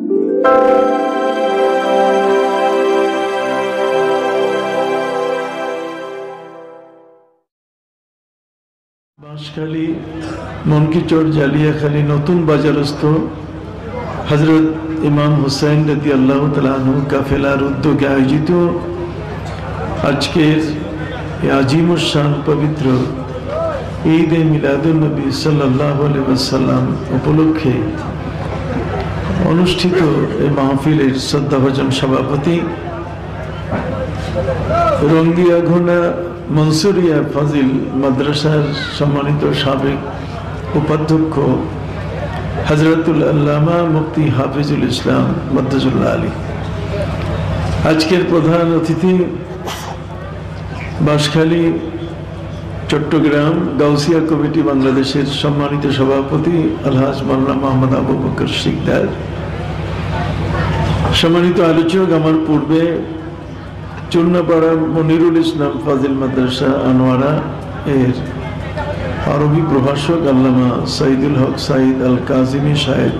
বাঁশখালী মনকিচর জালিয়াখালী নতুন বাজারস্থ হযরত ইমাম হুসাইন রাদিয়াল্লাহু তাআলা আনহু কাফেলার উদ্যোগে আয়োজিত আজকের আজিমুশ শান পবিত্র ঈদে মিলাদুন নবী সাল্লাল্লাহু আলাইহি ওয়াসাল্লাম উপলক্ষে অনুষ্ঠিত এই মাহফিলের শ্রদ্ধাভাজন সভাপতি রঙ্গিয়াঘোনা মনসুরিয়া ফাজিল মাদ্রাসার সম্মানিত সাবেক উপাধ্যক্ষ হযরতুল আল্লামা মুফতি হাফিজুল ইসলাম মাদ্দাজুল্লাহ আলী, আজকের প্রধান অতিথি বাঁশখালী চট্টগ্রাম গাউসিয়া কমিটি বাংলাদেশের সম্মানিত সভাপতি আলহাজ মাওলানা মোহাম্মদ আবু বকর শিকদার, সম্মানিত আলোচক আমার পূর্বে চুন্নাপাড়া মনিরুল ইসলাম ফাজিল মাদ্রাসা আনোয়ারা এর আরবি প্রভাষক আল্লামা সাইদুল হক সাইদ আল কাজিমি সাহেব,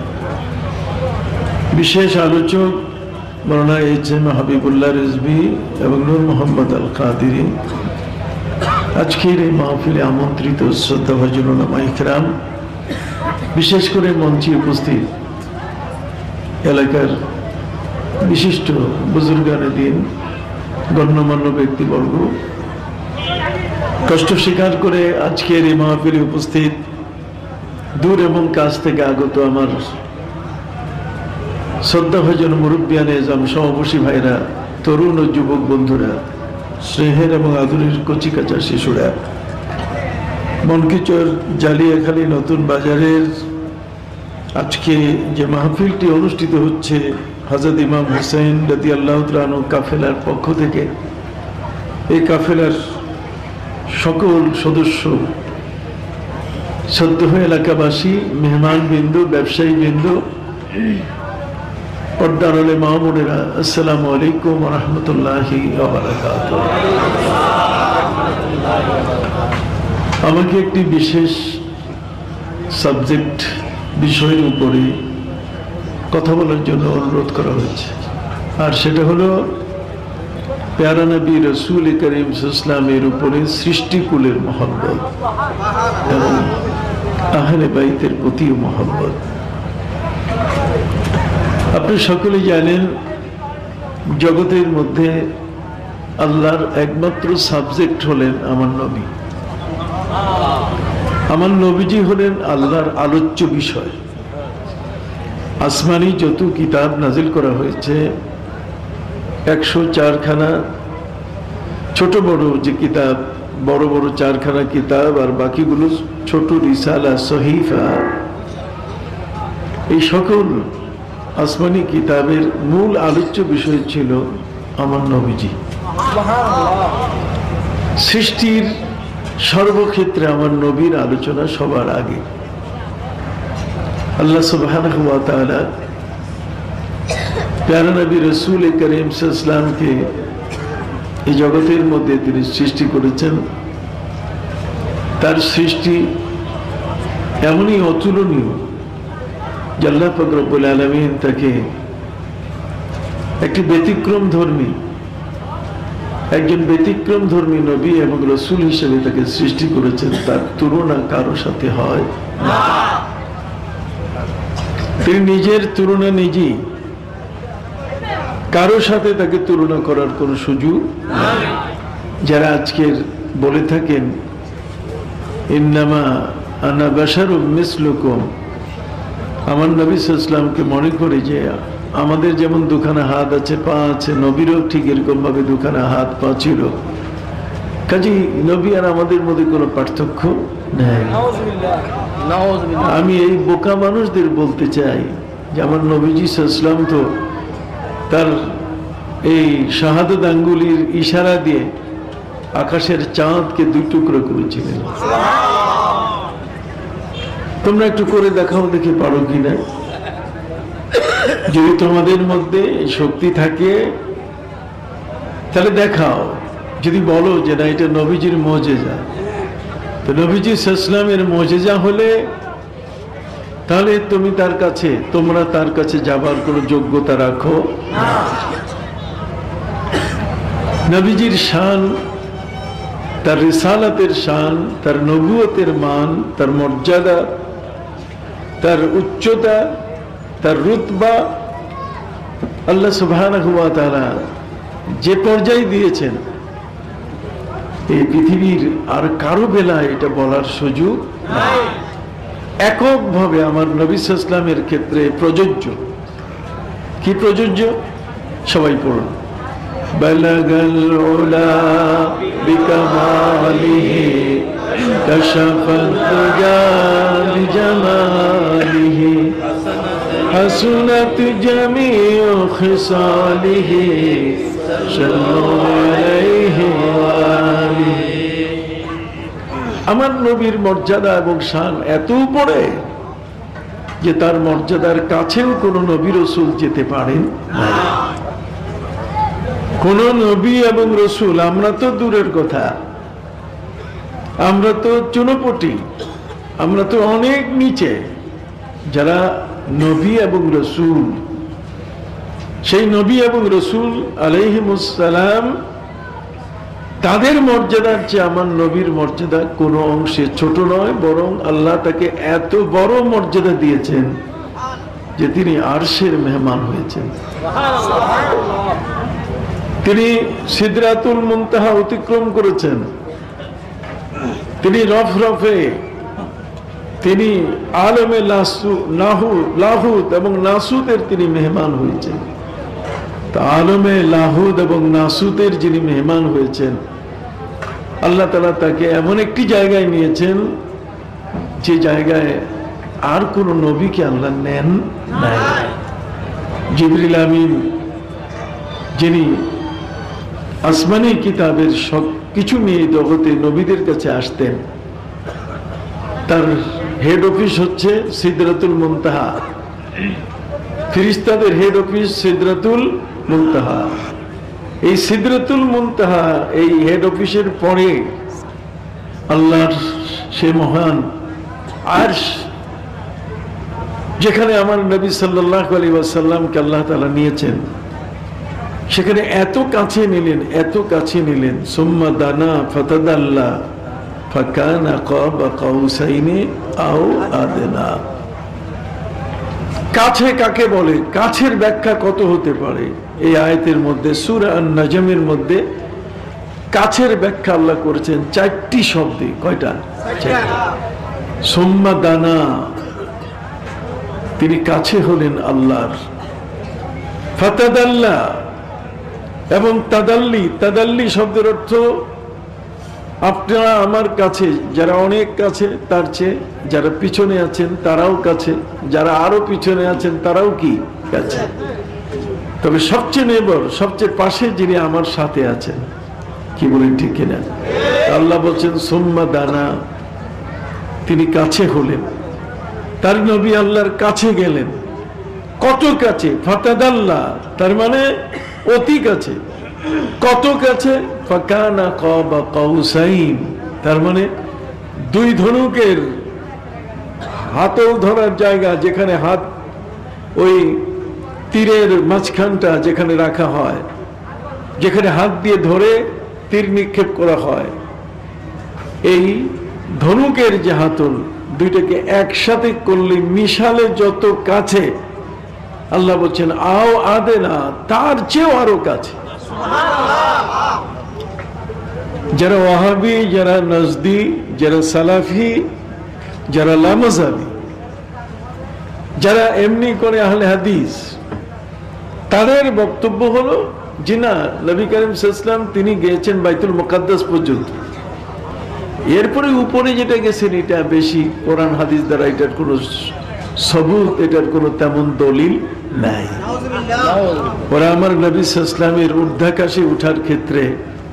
বিশেষ আলোচক মাওলানা এইচ.এম. হাবিবুল্লাহ রিজভী এবং নূর মোহাম্মদ আল কাদিরি, আজকের এই মাহফিলে আমন্ত্রিত শ্রদ্ধাভাজন উলামায়ে ইকরাম, বিশেষ করে মঞ্চে উপস্থিত এলাকার বিশিষ্ট বুজুর্গানে দিন, গণ্যমান্য ব্যক্তিবর্গ, কষ্ট স্বীকার করে আজকের এই মাহফিলে উপস্থিত দূর এবং কাছ থেকে আগত আমার শ্রদ্ধাভাজন মুরব্বিয়ানে এজাম সমাবসী ভাইরা, তরুণ ও যুবক বন্ধুরা, স্নেহের এবং আদরের কচিকাঁচা শিশুরা, মনকিচর জালিয়াখালী নতুন বাজারের আজকে যে মাহফিলটি অনুষ্ঠিত হচ্ছে হযরত ইমাম হুসাইন রাদিয়াল্লাহু তাআলা আনহু কাফেলার পক্ষ থেকে, এই কাফেলার সকল সদস্য, সদ্য এলাকাবাসী, মেহমান বিন্দু, ব্যবসায়ী বিন্দু, পর্দার আলে মা বোনেরা, আসসালামু আলাইকুম ওয়া রাহমাতুল্লাহি ওয়া বারাকাতুহু। আমাকে একটি বিশেষ সাবজেক্ট বিষয়ের উপরে কথা বলার জন্য অনুরোধ করা হয়েছে, আর সেটা হলো প্যারা নবী রাসূল করিম সাল্লাল্লাহু আলাইহি ওয়াসাল্লামের উপরে সৃষ্টিকুলের মহব্বত এবং আহলে বাইতের প্রতিও মহব্বত। আপনি সকলে জানেন জগতের মধ্যে আল্লাহর একমাত্র সাবজেক্ট হলেন আমার নবী। আমার নবীজি হলেন আল্লাহর আলোচ্য বিষয়। আসমানি যত কিতাব নাজিল করা হয়েছে 104খানা, ছোট বড় যে কিতাব, বড় বড় 4খানা কিতাব আর বাকিগুলো ছোট রিসালা, সহিফা, এই সকল আসমানি কিতাবের মূল আলোচ্য বিষয় ছিল আমার নবীজি। সৃষ্টির সর্বক্ষেত্রে আমার নবীর আলোচনা সবার আগে। আল্লাহ সুবহানাহু ওয়া তাআলা প্যারা নবী রাসূল করিম সাল্লাল্লাহু আলাইহি ওয়াসাল্লামকে এই জগতের মধ্যে তিনি সৃষ্টি করেছেন। তার সৃষ্টি এমনই অতুলনীয় যে আল্লাহ পাক রব্বুল আলামিন তাকে একটি একজন ব্যতিক্রম ধর্মী নবী এবং রাসূল হিসেবে তাকে সৃষ্টি করেছেন। তার তুলনা কারো সাথে হয় না। তিনি নিজের তুলনা নিজেই, কারো সাথে তাকে তুলনা করার কোনো সুযোগ নেই। যারা আজকের বলে থাকেন ইন্নামা আনা বাশারুম মিসলুকুম, আমার নবী সাল্লাল্লাহু আলাইহি ওয়াসাল্লামকে মনে করে যে আমাদের যেমন দুখানা হাত আছে, পা আছে, নবীরও ঠিক এরকম ভাবে দুখানা হাত, পা ছিল। কাজী নবী আর আমাদের মধ্যে কোনো পার্থক্য নেই। আমি এই বোকা মানুষদের বলতে চাই যে আমার নবীজি সাল্লাল্লাহু আলাইহি ওয়াসাল্লাম তো তার এই শাহাদাত আঙ্গুলির ইশারা দিয়ে আকাশের চাঁদকে 2 টুকরো করেছিলেন। তোমরা একটু করে দেখাও, দেখে পারো কিনা। যদি তোমাদের মধ্যে শক্তি থাকে তাহলে দেখাও। যদি বলো যে না এটা নবীজির মুজিজা, তো নবীজি সাল্লাল্লাহু আলাইহি ওয়াসাল্লামের মুজিজা হলে তাহলে তুমি তার কাছে, তোমরা তার কাছে যাবার কোনো যোগ্যতা রাখো না। নবীজির শান, তার রিসালাতের শান, তার নবুয়তের মান, তার মর্যাদা, তার উচ্চতা, তার রুতবা আল্লাহ সুবহানাহু ওয়া তাআলা যে পর্যায়ে দিয়েছেন, এই পৃথিবীর আর কারো বেলায় এটা বলার সুযোগ নাই। এককভাবে আমার নবী সাল্লাল্লাহু আলাইহি ওয়াসাল্লামের ক্ষেত্রে প্রযোজ্য। কি প্রযোজ্য? সবাই পড়ুন। বালাগাল উলা বিকামালিহি কাশাফাত দুজা বিজামালিহি হাসুনাত জামিউ খিসালিহি সাল্লু আলাইহি ওয়া আলিহি। আমার নবীর মর্যাদা এবং শান এত উপরে যে তার মর্যাদার কাছেও কোন নবী রাসূল যেতে পারেন না। কোন নবী এবং রাসূল, আমরা তো দূরের কথা, আমরা তো চুনোপটি, আমরা তো অনেক নিচে। যারা নবী এবং রাসূল, সেই নবী এবং রাসূল আলাইহিমুস সালাম, তাদের মর্যাদার চেয়ে আমার নবীর মর্যাদা কোনো অংশে ছোট নয়, বরং আল্লাহ তাকে এত বড় মর্যাদা দিয়েছেন যে তিনি আরশের মেহমান হয়েছেন। তিনি সিদরাতুল মুনতাহা অতিক্রম করেছেন, তিনি রফরফে, তিনি আলমে লাহুদ এবং নাসুতের তিনি মেহমান হয়েছেন। আলমে লাহুদ এবং নাসুতের যিনি মেহমান হয়েছেন, আল্লাহ তাআলা তাকে এমন একটি জায়গায় নিয়েছেন যে জায়গায় আর কোন নবীকে আল্লাহ নেন নাই। জিবরিল আমিন, যিনি আসমানি কিতাবের সব কিছু নিয়ে জগতে নবীদের কাছে আসতেন, তার হেড অফিস হচ্ছে সিদরাতুল মুনতাহা। ফেরেশতাদের হেড অফিস সিদরাতুল মুনতাহা। এই সিদরাতুল মুনতাহা, এই হেড অফিসের পরে আল্লাহর সে মহান আরশ, যেখানে আমার নবী সাল্লাল্লাহু আলাইহি ওয়াসাল্লামকে আল্লাহ তাআলা নিয়েছেন, সেখানে এত কাছে নিলেন, এত কাছে নিলেন। সুম্মা দানা ফাতাদাল্লা ফাকানা কাবা কাউসাইনি আও আদনা। কাছে কাকে বলে? কাছের ব্যাখ্যা কত হতে পারে? এই আয়াতের মধ্যে, সূরা আন-নাজমের মধ্যে কাছের ব্যাখ্যা আল্লাহ করেছেন 4টি শব্দে। কয়টা? সুম্মা দানা, তিনি কাছে হলেন আল্লাহর। ফাতাদাল্লা এবং তাদাল্লি, তাদাল্লি শব্দের অর্থ আপনারা আমার কাছে, যারা অনেক কাছে তার চেয়ে যারা পিছনে আছেন তারাও কাছে, যারা আরো পিছনে আছেন তারাও কি কাছে। তবে সবচেয়ে নেবর, সবচেয়ে পাশে যিনি আমার সাথে আছেন, কি বলেন ঠিক কিনা? আল্লাহ বলছেন সুম্মা দানা, তিনি কাছে হলেন, তার নবী আল্লাহর কাছে গেলেন। কত কাছে? ফাতাদাল্লা, তার মানে অতি কাছে। কত কাছে? ফাকানা কাবা কাউসাইন, তার মানে দুই ধনুকের হাতল ধরার জায়গা, যেখানে হাত, ওই তীরের মাঝখানটা যেখানে রাখা হয়, যেখানে হাত দিয়ে ধরে তীর নিক্ষেপ করা হয়, এই ধনুকের যে হাতল দুইটাকে একসাথে করলে মিশালে যত কাছে, আল্লাহ বলছেন আও আদেনা, তার চেয়েও আরো কাছে। যারা ওয়াহাবি, যারা নজদি, যারা সালাফি, যারা লামাজাবি, যারা এমনি করে আহলে হাদিস, তাদের বক্তব্য হলো যে না, নবী করিম সাল্লাল্লাহু আলাইহি ওয়াসাল্লাম তিনি গিয়েছেন বাইতুল মুকাদ্দাস পর্যন্ত, এরপরে উপরে যেটা গেছেন এটা বেশি কোরআন হাদিস দ্বারা এটার কোনো সবুত, এটার কোনো তেমন দলিল নাই। ওরা আমার নবী সাল্লাল্লাহু আলাইহি ওয়াসাল্লামের ঊর্ধ্বাকাশে উঠার ক্ষেত্রে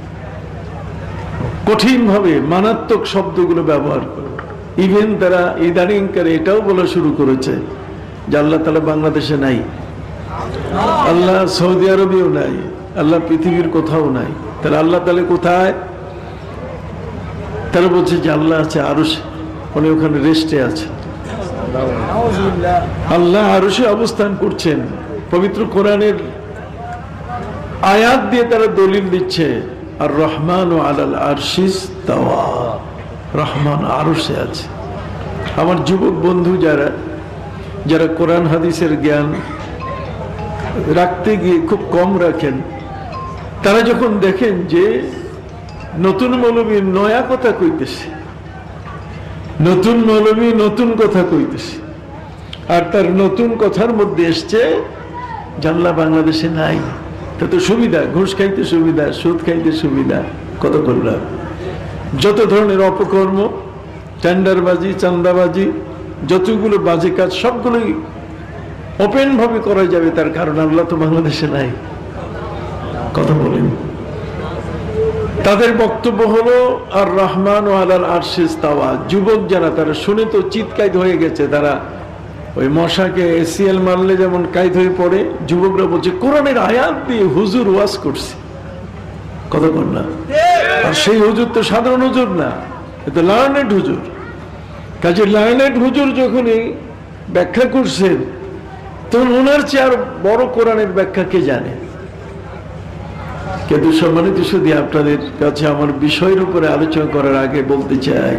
কঠিন ভাবে মারাত্মক শব্দগুলো ব্যবহার করে। ইভেন তারা ইদানিংকারে এটাও বলা শুরু করেছে যে আল্লাহ তাআলা বাংলাদেশে নাই, আল্লাহ সৌদি আরবেও নাই, আল্লাহ পৃথিবীর কোথাও নাই। তাহলে আল্লাহ তাআলা কোথায়? তারা বলছে যে আল্লাহ আছে আরশে, উনি ওখানে রেস্টে আছে। আল্লাহ আরশে অবস্থান করছেন। পবিত্র কোরআনের আয়াত দিয়ে তারা দলিল দিচ্ছে, আর রহমান ও আলাল আরশিস তাওয়া, রহমান আরশে আছে। আমার যুবক বন্ধু যারা যারা কোরআন হাদিসের জ্ঞান রাখতে গিয়ে খুব কম রাখেন, তারা যখন দেখেন যে নতুন মৌলবী নয়া কথা কইতেছে, নতুন মৌলবী নতুন কথা কইতেছে, আর তার নতুন কথার মধ্যে এসছে জানলা বাংলাদেশে নাই, তত সুবিধা, ঘুষ খাইতে সুবিধা, সুদ খাইতে সুবিধা, কত করলাম, যত ধরনের অপকর্ম, টেন্ডারবাজি, চান্দাবাজি, যতগুলো বাজে কাজ সবগুলোই ওপেন ভাবে করা যাবে, তার কারণ আল্লাহ তো বাংলাদেশে নাই। কথা বলেন। তাদের বক্তব্য হলো আর রহমান ও আলাল আরশিস তাওয়া। যুবক যারা তারা শুনে তো চিৎকার হয়ে গেছে, তারা ওই মশাকে এসিএল মারলে যেমন কায়দ হয়ে পড়ে, যুবকরা বলছে কোরআনের আয়াত দিয়ে হুজুর ওয়াজ করছে। কথা বল না। আর সেই হুজুর তো সাধারণ হুজুর না, এটা লার্নেড হুজুর। কাজে লার্নেড হুজুর যখনই ব্যাখ্যা করছেন, তখন ওনার চেয়ে আর বড় কোরআনের ব্যাখ্যা কে জানে। কিন্তু সম্মানিত শুধু আপনাদের কাছে আমার বিষয়ের উপরে আলোচনা করার আগে বলতে চাই,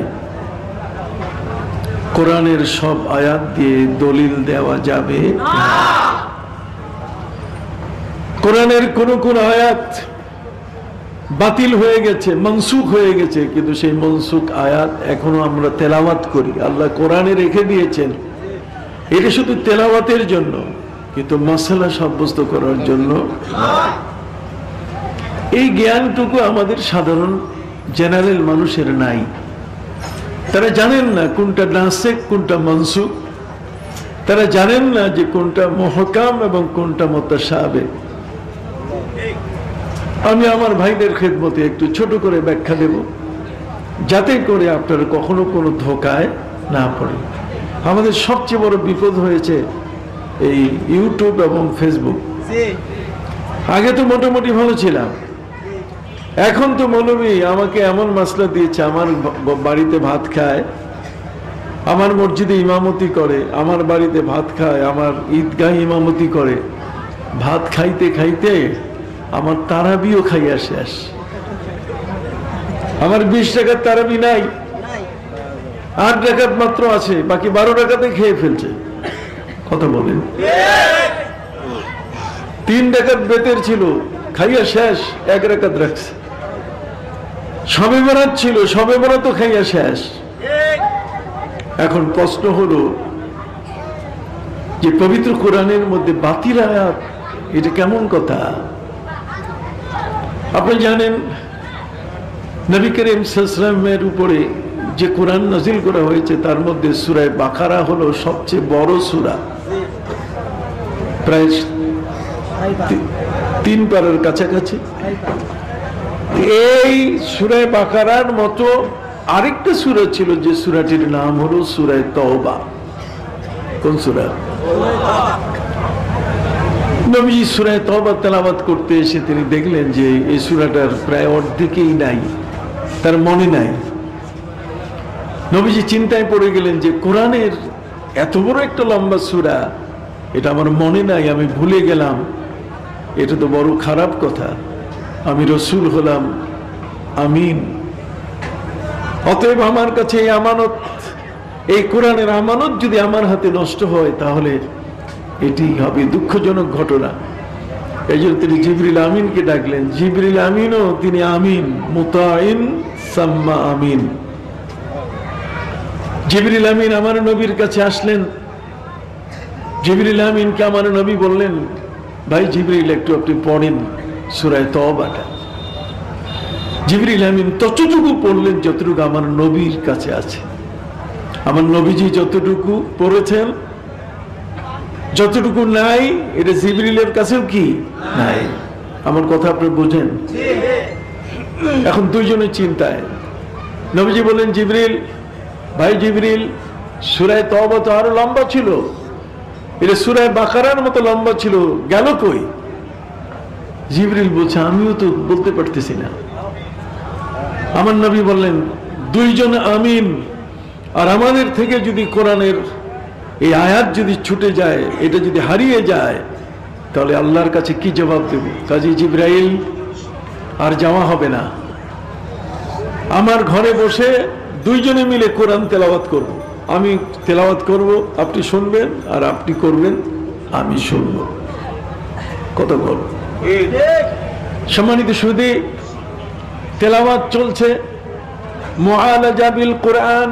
কোরআনের সব আয়াত দিয়ে দলিল দেওয়া যাবে। কোরআনের কোন কোন আয়াত বাতিল হয়ে গেছে, মনসুখ হয়ে গেছে, কিন্তু সেই মনসুখ আয়াত এখনো আমরা তেলাওয়াত করি। আল্লাহ কোরআনে রেখে দিয়েছেন, এটা শুধু তেলাওয়াতের জন্য, কিন্তু মাসালা সাব্যস্ত করার জন্য। এই জ্ঞানটুকু আমাদের সাধারণ জেনারেল মানুষের নাই। তারা জানেন না কোনটা নাসিখ কোনটা মনসুখ, তারা জানেন না যে কোনটা মুহকাম এবং কোনটা মুতাশাবিহ। আমি আমার ভাইদের খেদমতে একটু ছোট করে ব্যাখ্যা দেব, যাতে করে আপনারা কখনো কোনো ধোকায় না পড়েন। আমাদের সবচেয়ে বড় বিপদ হয়েছে এই ইউটিউব এবং ফেসবুক। আগে তো মোটামুটি ভালো ছিলাম, এখন তো মৌলবী আমাকে এমন মাসলা দিয়েছে, আমার বাড়িতে ভাত খায়, আমার মসজিদে ইমামতি করে, আমার বাড়িতে ভাত খায়, আমার ঈদগাহ ইমামতি করে, ভাত খাইতে খাইতে আমার তারাবিও খাইয়া শেষ। আমার 20 টাকার তারাবি নাই, 8 টাকাত মাত্র আছে, বাকি 12 টাকাতে খেয়ে ফেলছে। কথা বলেন। 3 টাকার বেতের ছিল, খাইয়া শেষ, 1 রাকাত রাখছে। সবে বরাত ছিল, সবে বরাত তো খাইয়া শেষ। এখন প্রশ্ন হলো যে পবিত্র কোরআনের মধ্যে বাতিল আয়াত, এটা কেমন কথা? আপনি জানেন নবী করিম সাল্লাল্লাহু আলাইহি ওয়াসাল্লামের উপরে যে কোরআন নাজিল করা হয়েছে, তার মধ্যে সূরা বাকারা হলো সবচেয়ে বড় সূরা, প্রায় 3 পারার কাছাকাছি। এই সূরা বাকারার মতো আরেকটা সূরা ছিল, যে সূরাটির নাম হলো সূরা তওবা। কোন সূরা? নবীজি সূরা তওবা তেলাওয়াত করতে এসে তিনি দেখলেন যে এই সূরাটার প্রায় অর্ধেকই নাই, তার মনে নাই। নবীজি চিন্তায় পড়ে গেলেন যে কোরআনের এত বড় একটা লম্বা সূরা, এটা আমার মনে নাই, আমি ভুলে গেলাম, এটা তো বড় খারাপ কথা। আমি রসুল হলাম, আমিন। অতএব আমার কাছে এই আমানত, এই কোরআনের আমানত যদি আমার হাতে নষ্ট হয়, তাহলে এটি হবে দুঃখজনক ঘটনা। এই জন্য তিনি জিবরিল আমিনকে ডাকলেন। জিবরিল আমিনও তিনি আমিন, মুতাইন সাম্মা আমিন। জিবরিল আমিন আমার নবীর কাছে আসলেন। জিবরিল আমিনকে আমার নবী বললেন, ভাই জিবরিল একটু আপনি পড়েন সূরা তওবাটা। জিবরিল আমিন ততটুকু পড়লেন যতটুকু আমার নবীর কাছে আছে। আমার নবীজি যতটুকু পড়েছেন, যতটুকু নাই, এটা জিবরিলের কাছেও কি নাই। আমার কথা আপনি বোঝেন? এখন দুইজনের চিন্তায়। নবীজি বলেন, জিবরিল, ভাই জিবরিল, সূরা তওবা তো আরো লম্বা ছিল, এটা সূরা বাকারার মতো লম্বা ছিল, গেল কই? জিবরিল বলছে, আমিও তো বলতে পারতেছি না। আমার নবী বললেন, দুইজন আমিন, আর আমাদের থেকে যদি কোরআনের এই আয়াত যদি ছুটে যায়, এটা যদি হারিয়ে যায়, তাহলে আল্লাহর কাছে কি জবাব দেব? কাজী জিবরাইল আর যাওয়া হবে না। আমার ঘরে বসে দুইজনে মিলে কোরআন তেলাওয়াত করব। আমি তেলাওয়াত করব, আপনি শুনবেন, আর আপনি করবেন, আমি শুনব। কত গল্প! সম্মানিত সুধী, তেলাওয়াত চলছে, মুআলাজা বিল কোরআন,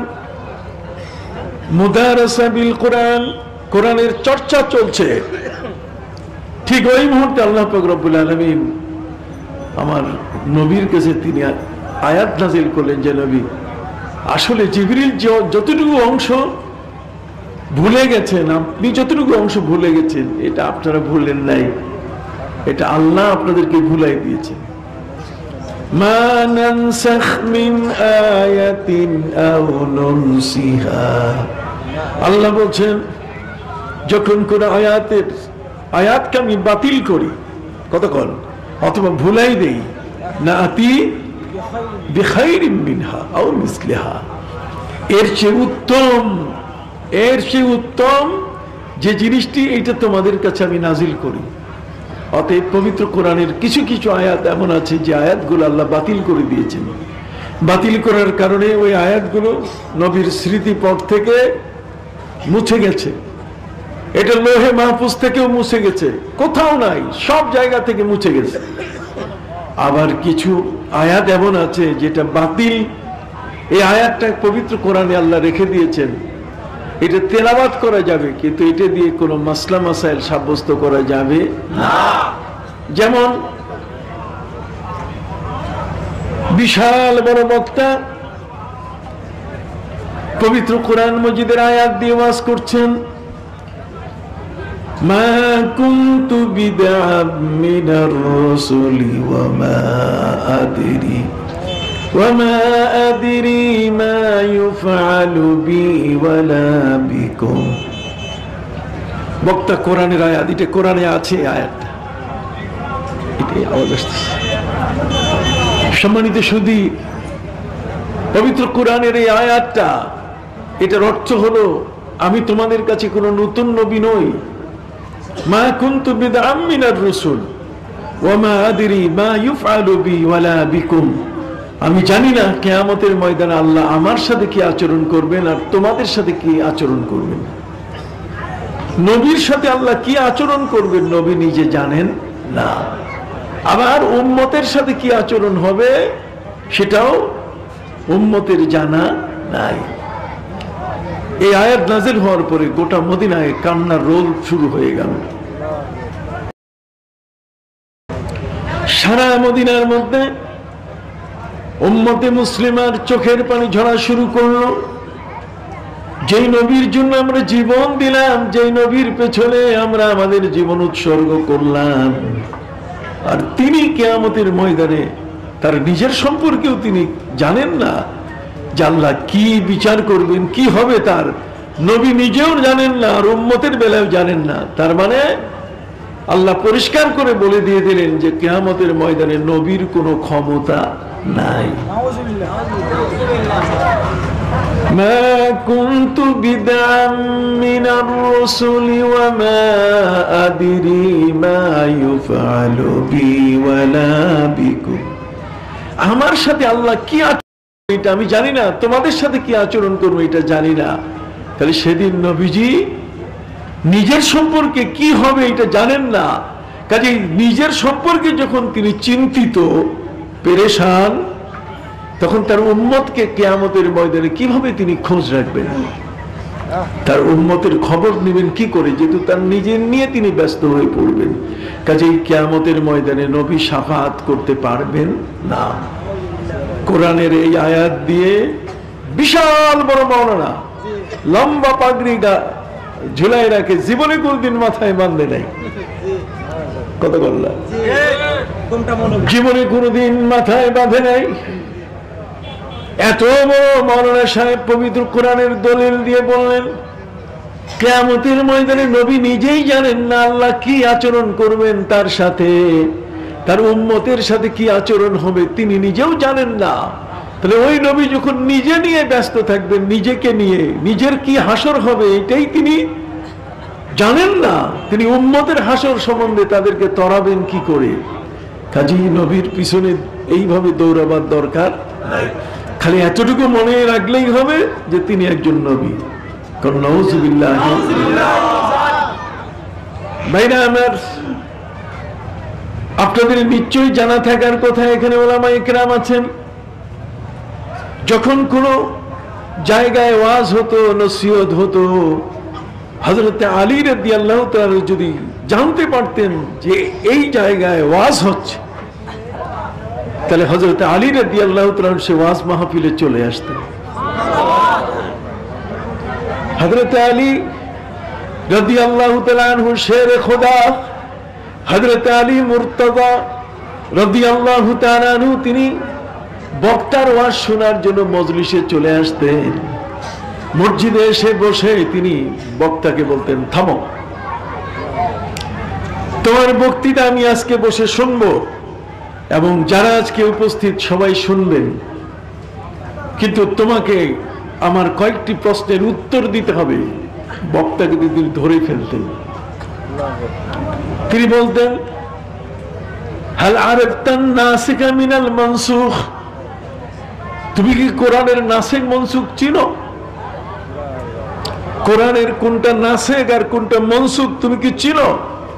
মুদারাসা বিল কোরআন, কোরআনের চর্চা চলছে। ঠিক ওই মুহূর্তে আল্লাহ পাক রব্বুল আলামিন আমার নবীর কাছে তিনি আয়াত নাজিল করলেন যে নবী, আসলে জিবরিল যতটুকু অংশ ভুলে গেছেন, আপনি যতটুকু অংশ ভুলে গেছেন, এটা আপনারা ভুলেন নাই, এটা আল্লাহ আপনাদেরকে ভুলাই দিয়েছেন। মা নানসাখ মিন আয়াতিন আও নুনসিহা, আল্লাহ বলছেন যখন কোন আয়াতকে আমি বাতিল করি, কতক্ষণ, অথবা ভুলাই দেই, নাতি বিখাইরিম মিনহা আও মিসলিহা, এর চেয়ে উত্তম যে জিনিসটি, এটা তোমাদের কাছে আমি নাজিল করি। অতএব পবিত্র কোরআনের কিছু কিছু আয়াত এমন আছে যে আয়াতগুলো আল্লাহ বাতিল করে দিয়েছেন। বাতিল করার কারণে ওই আয়াতগুলো নবীর স্মৃতিপট থেকে মুছে গেছে, এটা লোহে মাহফুজ থেকেও মুছে গেছে, কোথাও নাই, সব জায়গা থেকে মুছে গেছে। আবার কিছু আয়াত এমন আছে যেটা বাতিল, এই আয়াতটা পবিত্র কোরআনে আল্লাহ রেখে দিয়েছেন, এটা তেলাওয়াত করা যাবে, কিন্তু এটা দিয়ে কোনো মাসলা মাসাইল সাব্যস্ত করা যাবে না। যেমন বিশাল বড় বক্তা পবিত্র কোরআন মজিদের আয়াত দিয়ে ওয়াজ করছেন, মা কুনতু বিদআম মিনার রাসূলি ওয়া মা আদরি মা ইউফআলু বি ওয়ালা বিকুম। বক্তা কোরআনের আয়াত, এটা কোরআনে আছে আয়াতটা, এটাই আওয়াজ আসতেছে। সম্মানিত সুধী, পবিত্র কোরআনের এই আয়াতটা, এটার অর্থ হলো আমি তোমাদের কাছে কোনো নতুন নবী নই। মা কুনতু বিদআম মিনার রাসূল ওয়া মা আদরি মা ইউফআলু বি ওয়ালা বিকুম, আমি জানি না কিয়ামতের ময়দানে আল্লাহ আমার সাথে কি আচরণ করবেন আর তোমাদের সাথে কি আচরণ করবেন। নবীর সাথে আল্লাহ কি আচরণ করবেন নবী নিজে জানেন না, আবার উম্মতের সাথে কি আচরণ হবে সেটাও উম্মতের জানা নাই। এই আয়াত নাজিল হওয়ার পরে গোটা মদিনায় কান্নার রোল শুরু হয়ে গেল। সারা মদিনার মধ্যে উম্মতে মুসলিমার চোখের পানি ঝরা শুরু করলো। যেই নবীর জন্য আমরা জীবন দিলাম, যেই নবীর পেছনে আমরা আমাদের জীবন উৎসর্গ করলাম, আর তিনি কিয়ামতের ময়দানে তার নিজের সম্পর্কেও তিনি জানেন না যে আল্লাহ কি বিচার করবেন, কি হবে তার, নবী নিজেও জানেন না, আর উম্মতের বেলায় জানেন না। তার মানে আল্লাহ পরিষ্কার করে বলে দিয়ে দিলেন যে কিয়ামতের ময়দানে নবীর কোনো ক্ষমতা নাই। মা কুনতু বিদআম মিনার রাসূলি ওয়া মা আদরি মা ইউফআলু বি ওয়ালা বিকুম, আমার সাথে আল্লাহ কি আচরণ এটা আমি জানি না, তোমাদের সাথে কি আচরণ করবে এটা জানি না। তাহলে সেদিন নবীজি নিজের সম্পর্কে কি হবে এটা জানেন না, কাজে নিজের সম্পর্কে যখন তিনি চিন্তিত পেরেশান, তখন তার উম্মতকে কিয়ামতের ময়দানে কিভাবে তিনি খোঁজ রাখবেন, তার উম্মতের খবর নেবেন কি করে, যেহেতু তার নিজের নিয়ে তিনি ব্যস্ত হয়ে পড়বেন। কাজেই কিয়ামতের ময়দানে নবী শাফাআত করতে পারবেন না। কোরআনের এই আয়াত দিয়ে বিশাল বড় বর্ণনা, লম্বা পাগড়ি ঝুলাই রাখে, জীবনে কোনদিন মাথায় বাঁধে নাই, কত বললা, জীবনে কোনদিন মাথায় বাঁধে নাই। এত বড় মাওলানা সাহেব পবিত্র কোরআনের দলিল দিয়ে বললেন কিয়ামতের ময়দানে নবী নিজেই জানেন না আল্লাহ কি আচরণ করবেন তার সাথে, তার উম্মতের সাথে কি আচরণ হবে তিনি নিজেও জানেন না। তাহলে ওই নবী যখন নিজে নিয়ে ব্যস্ত থাকবেন, নিজেকে নিয়ে, নিজের কি হাসর হবে এটাই তিনি জানেন না, তিনি উম্মতের হাসর সম্বন্ধে তাদেরকে তরাবেন কি করে? কাজী নবীর পিছনে এইভাবে দৌড়াবার দরকার নাই। খালি এতটুকু মনে রাখলেই হবে যে তিনি একজন নবী। নাউযুবিল্লাহ। ভাইরা আমার, আপনাদের নিশ্চয়ই জানা থাকার কথা, এখানে ওলামায়ে কেরাম আছেন, যখন কোন জায়গায় ওয়াজ হতো, নসিহত হতো, হযরত আলী রাদিয়াল্লাহু তাআলা যদি জানতে পারতেন যে এই জায়গায় ওয়াজ হচ্ছে, তাহলে হযরত আলী রাদিয়াল্লাহু তাআলা সে ওয়াজ মাহফিলে চলে আসতেন। হযরত আলী রাদিয়াল্লাহু তাআলা আনহু শেরে খোদা, হযরত আলী মুর্তজা রাদিয়াল্লাহু তাআলা আনহু তিনি বক্তার ওয়াজ শোনার জন্য মজলিসে চলে আসতেন। মসজিদে এসে বসে তিনি বক্তাকে বলতেন, থামো, তোমার বক্তৃতা আমি আজকে বসে শুনবো এবং যারা আজকে উপস্থিত সবাই শুনবেন, কিন্তু তোমাকে আমার কয়েকটি প্রশ্নের উত্তর দিতে হবে। বক্তাকে তিনি ধরে ফেলতেন। তিনি বলতেন, হাল আরাফতান নাসিকা মিনাল মানসুখ, তুমি কি কোরআনের নাসিক মনসুখ চিনো? কোরআনের কোনটা নাসিক আর কোনটা মনসুখ তুমি কি চিনো?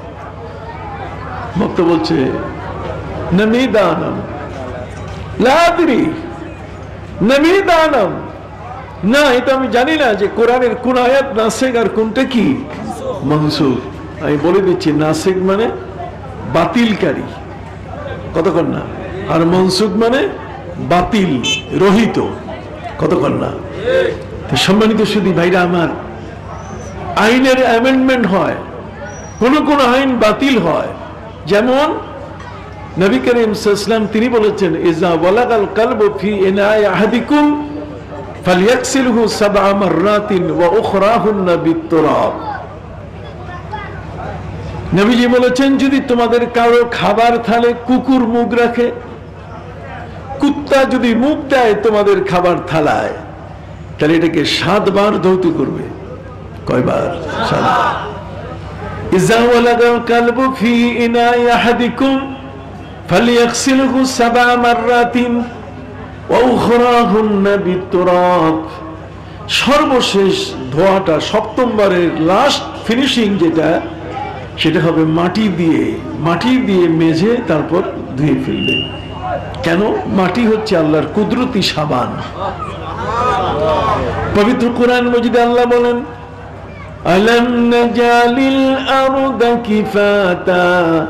বক্তা বলছে, নামিদানাম লা আদরি, নামিদানাম, না এটা আমি জানি না যে কোরআনের কোন আয়াত নাসিক আর কোনটা কি মনসুখ। আমি বলে দিচ্ছি, নাসিক মানে বাতিলকারী, কতক্ষণ না, আর মনসুখ মানে বাতিল রহিত, কতক্ষণ না। সম্মানিত সুধী ভাইরা আমার, আইনের অ্যামেন্ডমেন্ট হয়, কোন কোন আইন বাতিল হয়। যেমন নবী করিম সাল্লাল্লাহু আলাইহি ওয়াসাল্লাম তিনি বলেছেন, ইযা ওয়ালাগাল কলবু ফি ইনাই আহাদিকুম ফালইয়াগসিলহু সাবআ মাররাতিন ওয়া উখরাহুন্না বিত-তুরাব। নবীজি বলেছেন, যদি তোমাদের কারো খাবার থালে কুকুর মুখ রাখে, কুত্তা যদি মুখ দেয় তোমাদের খাবার থালায়, তাহলে এটাকে 7 বার ধৌত করবে। কয়বার? 7 বার। ইযা ওয়ালাগাল কলবু ফি ইনাই আহাদিকুম ফালইয়াগসিলহু সাবআ মাররাতিন ওয়া উখরাহুন্না বিত-তুরাব। সর্বশেষ ধোয়াটা, 7ম বারের লাস্ট ফিনিশিং যেটা, সেটা হবে মাটি দিয়ে মেজে তারপর ধুয়ে ফেলবে। কেন? মাটি হচ্ছে আল্লাহর কুদরতি সাবান। পবিত্র কোরআন মজিদে আল্লাহ বলেন, আলাম নাজালিল আরদা কিফাতা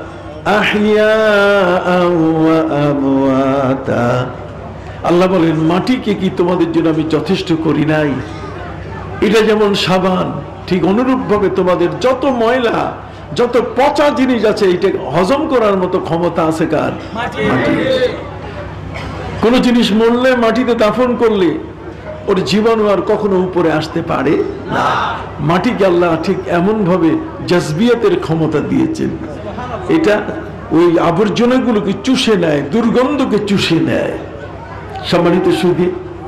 আহইয়াআন ওয়া আমওয়াতা। আল্লাহ বলেন, মাটিকে কি তোমাদের জন্য আমি যথেষ্ট করি নাই? এটা যেমন সাবান, ঠিক অনুরূপ ভাবে তোমাদের যত ময়লা, যত পচা জিনিস আছে, এটা হজম করার মতো ক্ষমতা আছে কার? মাটির। কোন জিনিস মরলে, মাটিতে দাফন করলে ওর জীবাণু আর কখনো উপরে আসতে পারে না। মাটিকে আল্লাহ ঠিক এমন ভাবে জাজবিয়াতের ক্ষমতা দিয়েছেন, এটা ওই আবর্জনাগুলোকে চুষে নেয়, দুর্গন্ধকে চুষে নেয়। সম্মানিত সুধী,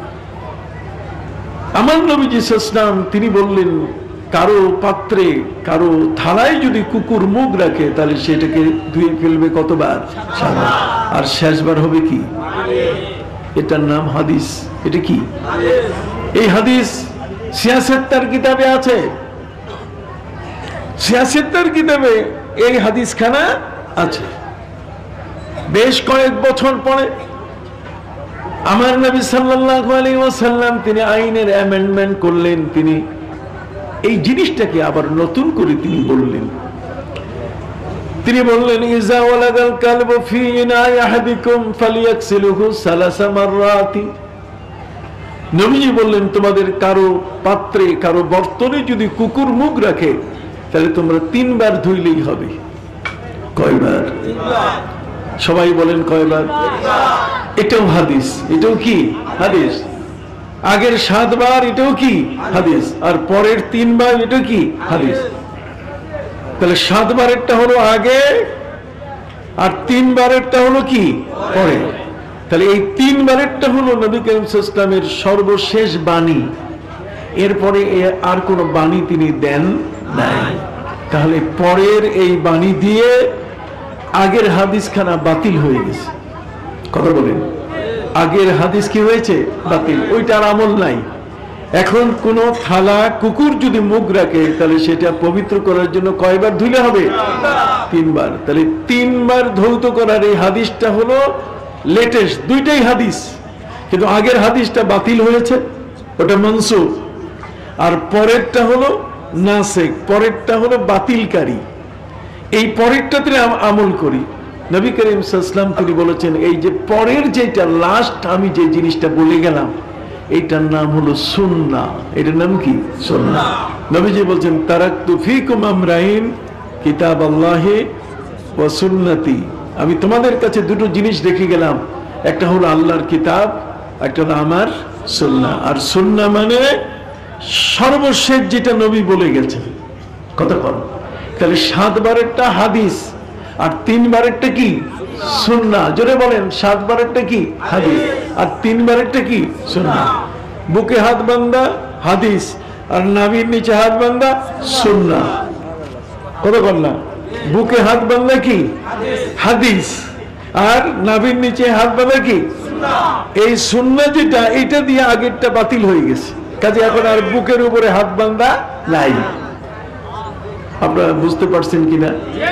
আমার নবীজি সাল্লাল্লাহু আলাইহি ওয়াসাল্লাম তিনি বললেন, কারো পাত্রে, কারো থালায় যদি কুকুর মুখ রাখে, তাহলে সেটাকে ধুয়ে ফেলবে কতবার? 7 বার। আর শেষবার হবে কি? এটার নাম হাদিস। এটা কি? এই হাদিস সিয়াসেত্তার কিতাবে আছে। সিয়াসেত্তার কিতাবে এই হাদিস খানা আছে। বেশ কয়েক বছর পরে আমার নবী সাল্লাল্লাহু আলাইহি ওয়াসাল্লাম তিনি আইনের অ্যামেন্ডমেন্ট করলেন। তিনি এই জিনিসটাকে আবার নতুন করে তিনি বললেন। তিনি বললেন, ইযা ওয়ালাগাল কালবু ফি ইনাই আহাদিকুম ফালইয়াগসিলহু 3 মাররাতি। নবীজি বললেন, তোমাদের কারো পাত্রে, কারো বর্তনে যদি কুকুর মুখ রাখে, তাহলে তোমরা 3 বার ধুইলেই হবে। কয়বার? 3 বার। সবাই বলেন কয়বার? 3 বার। এটাও হাদিস। এটাও কি হাদিস? আগের 7 বার এটাও কি হাদিস, আর পরের 3 বার এটা কি হাদিস। তাহলে 7 বারেরটা হলো আগে, আর 3 বারেরটা হলো কি পরে। তাহলে এই তিনবারেরটা হলো নবী করিম সাল্লাল্লাহু আলাইহি ওয়াসাল্লামের সর্বশেষ বাণী, এরপরে আর কোনো বাণী তিনি দেন নাই। তাহলে পরের এই বাণী দিয়ে আগের হাদিসখানা বাতিল হয়ে গেছে। কথা বলেন, আগের হাদিস কি হয়েছে? বাতিল, ওইটার আমল নাই। এখন কোন থালা কুকুর যদি মুখ রাখে তাহলে সেটা পবিত্র করার জন্য কয়বার ধুলে হবে? 3 বার। তাহলে 3 বার ধৌত করার এই হাদিসটা হলো লেটেস্ট, দুইটাই হাদিস, কিন্তু আগের হাদিসটা বাতিল হয়েছে, ওটা মনসুখ। আর পরেরটা হলো নাসেখ, পরেরটা হলো বাতিলকারী। এই পরেরটাতে আমল করি। নবী করিম সাল্লাল্লাহু আলাইহি ওয়াসাল্লাম তিনি বলেছেন, এই যে পরের যেটা লাস্ট আমি যে জিনিসটা বলে গেলাম এইটার নাম হলো সুন্নাহ। এটার নাম কি? সুন্নাহ। নবীজি বলছেন, তারাকতু ফীকুম আমরাইন কিতাবাল্লাহি ওয়া সুন্নতি। আমি তোমাদের কাছে দুটো জিনিস রেখে গেলাম, একটা হলো আল্লাহর কিতাব, একটা হলো আমার সুন্নাহ। আর সুন্নাহ মানে সর্বশেষ যেটা নবী বলে গেছেন। কথা বল, তাহলে 7 বারেরটা হাদিস আর 3 বারেরটা কি? সুন্নাহ। জোরে বলেন, 7 বারেরটা কি? হাদিস, আর 3 বারেরটা কি? সুন্নাহ। বুকে হাত বান্দা হাদিস, আর নাভির নিচে হাত বান্দা সুন্নাহ। কথা বল না, বুকে হাত বান্দা কি? হাদিস, আর নাভির নিচে হাত বান্দা কি? এই সুন্নাহ যেটা, এটা দিয়ে আগেরটা বাতিল হয়ে গেছে, কাজে এখন আর বুকের উপরে হাত বান্দা নাই। আপনারা বুঝতে পারছেন কিনা?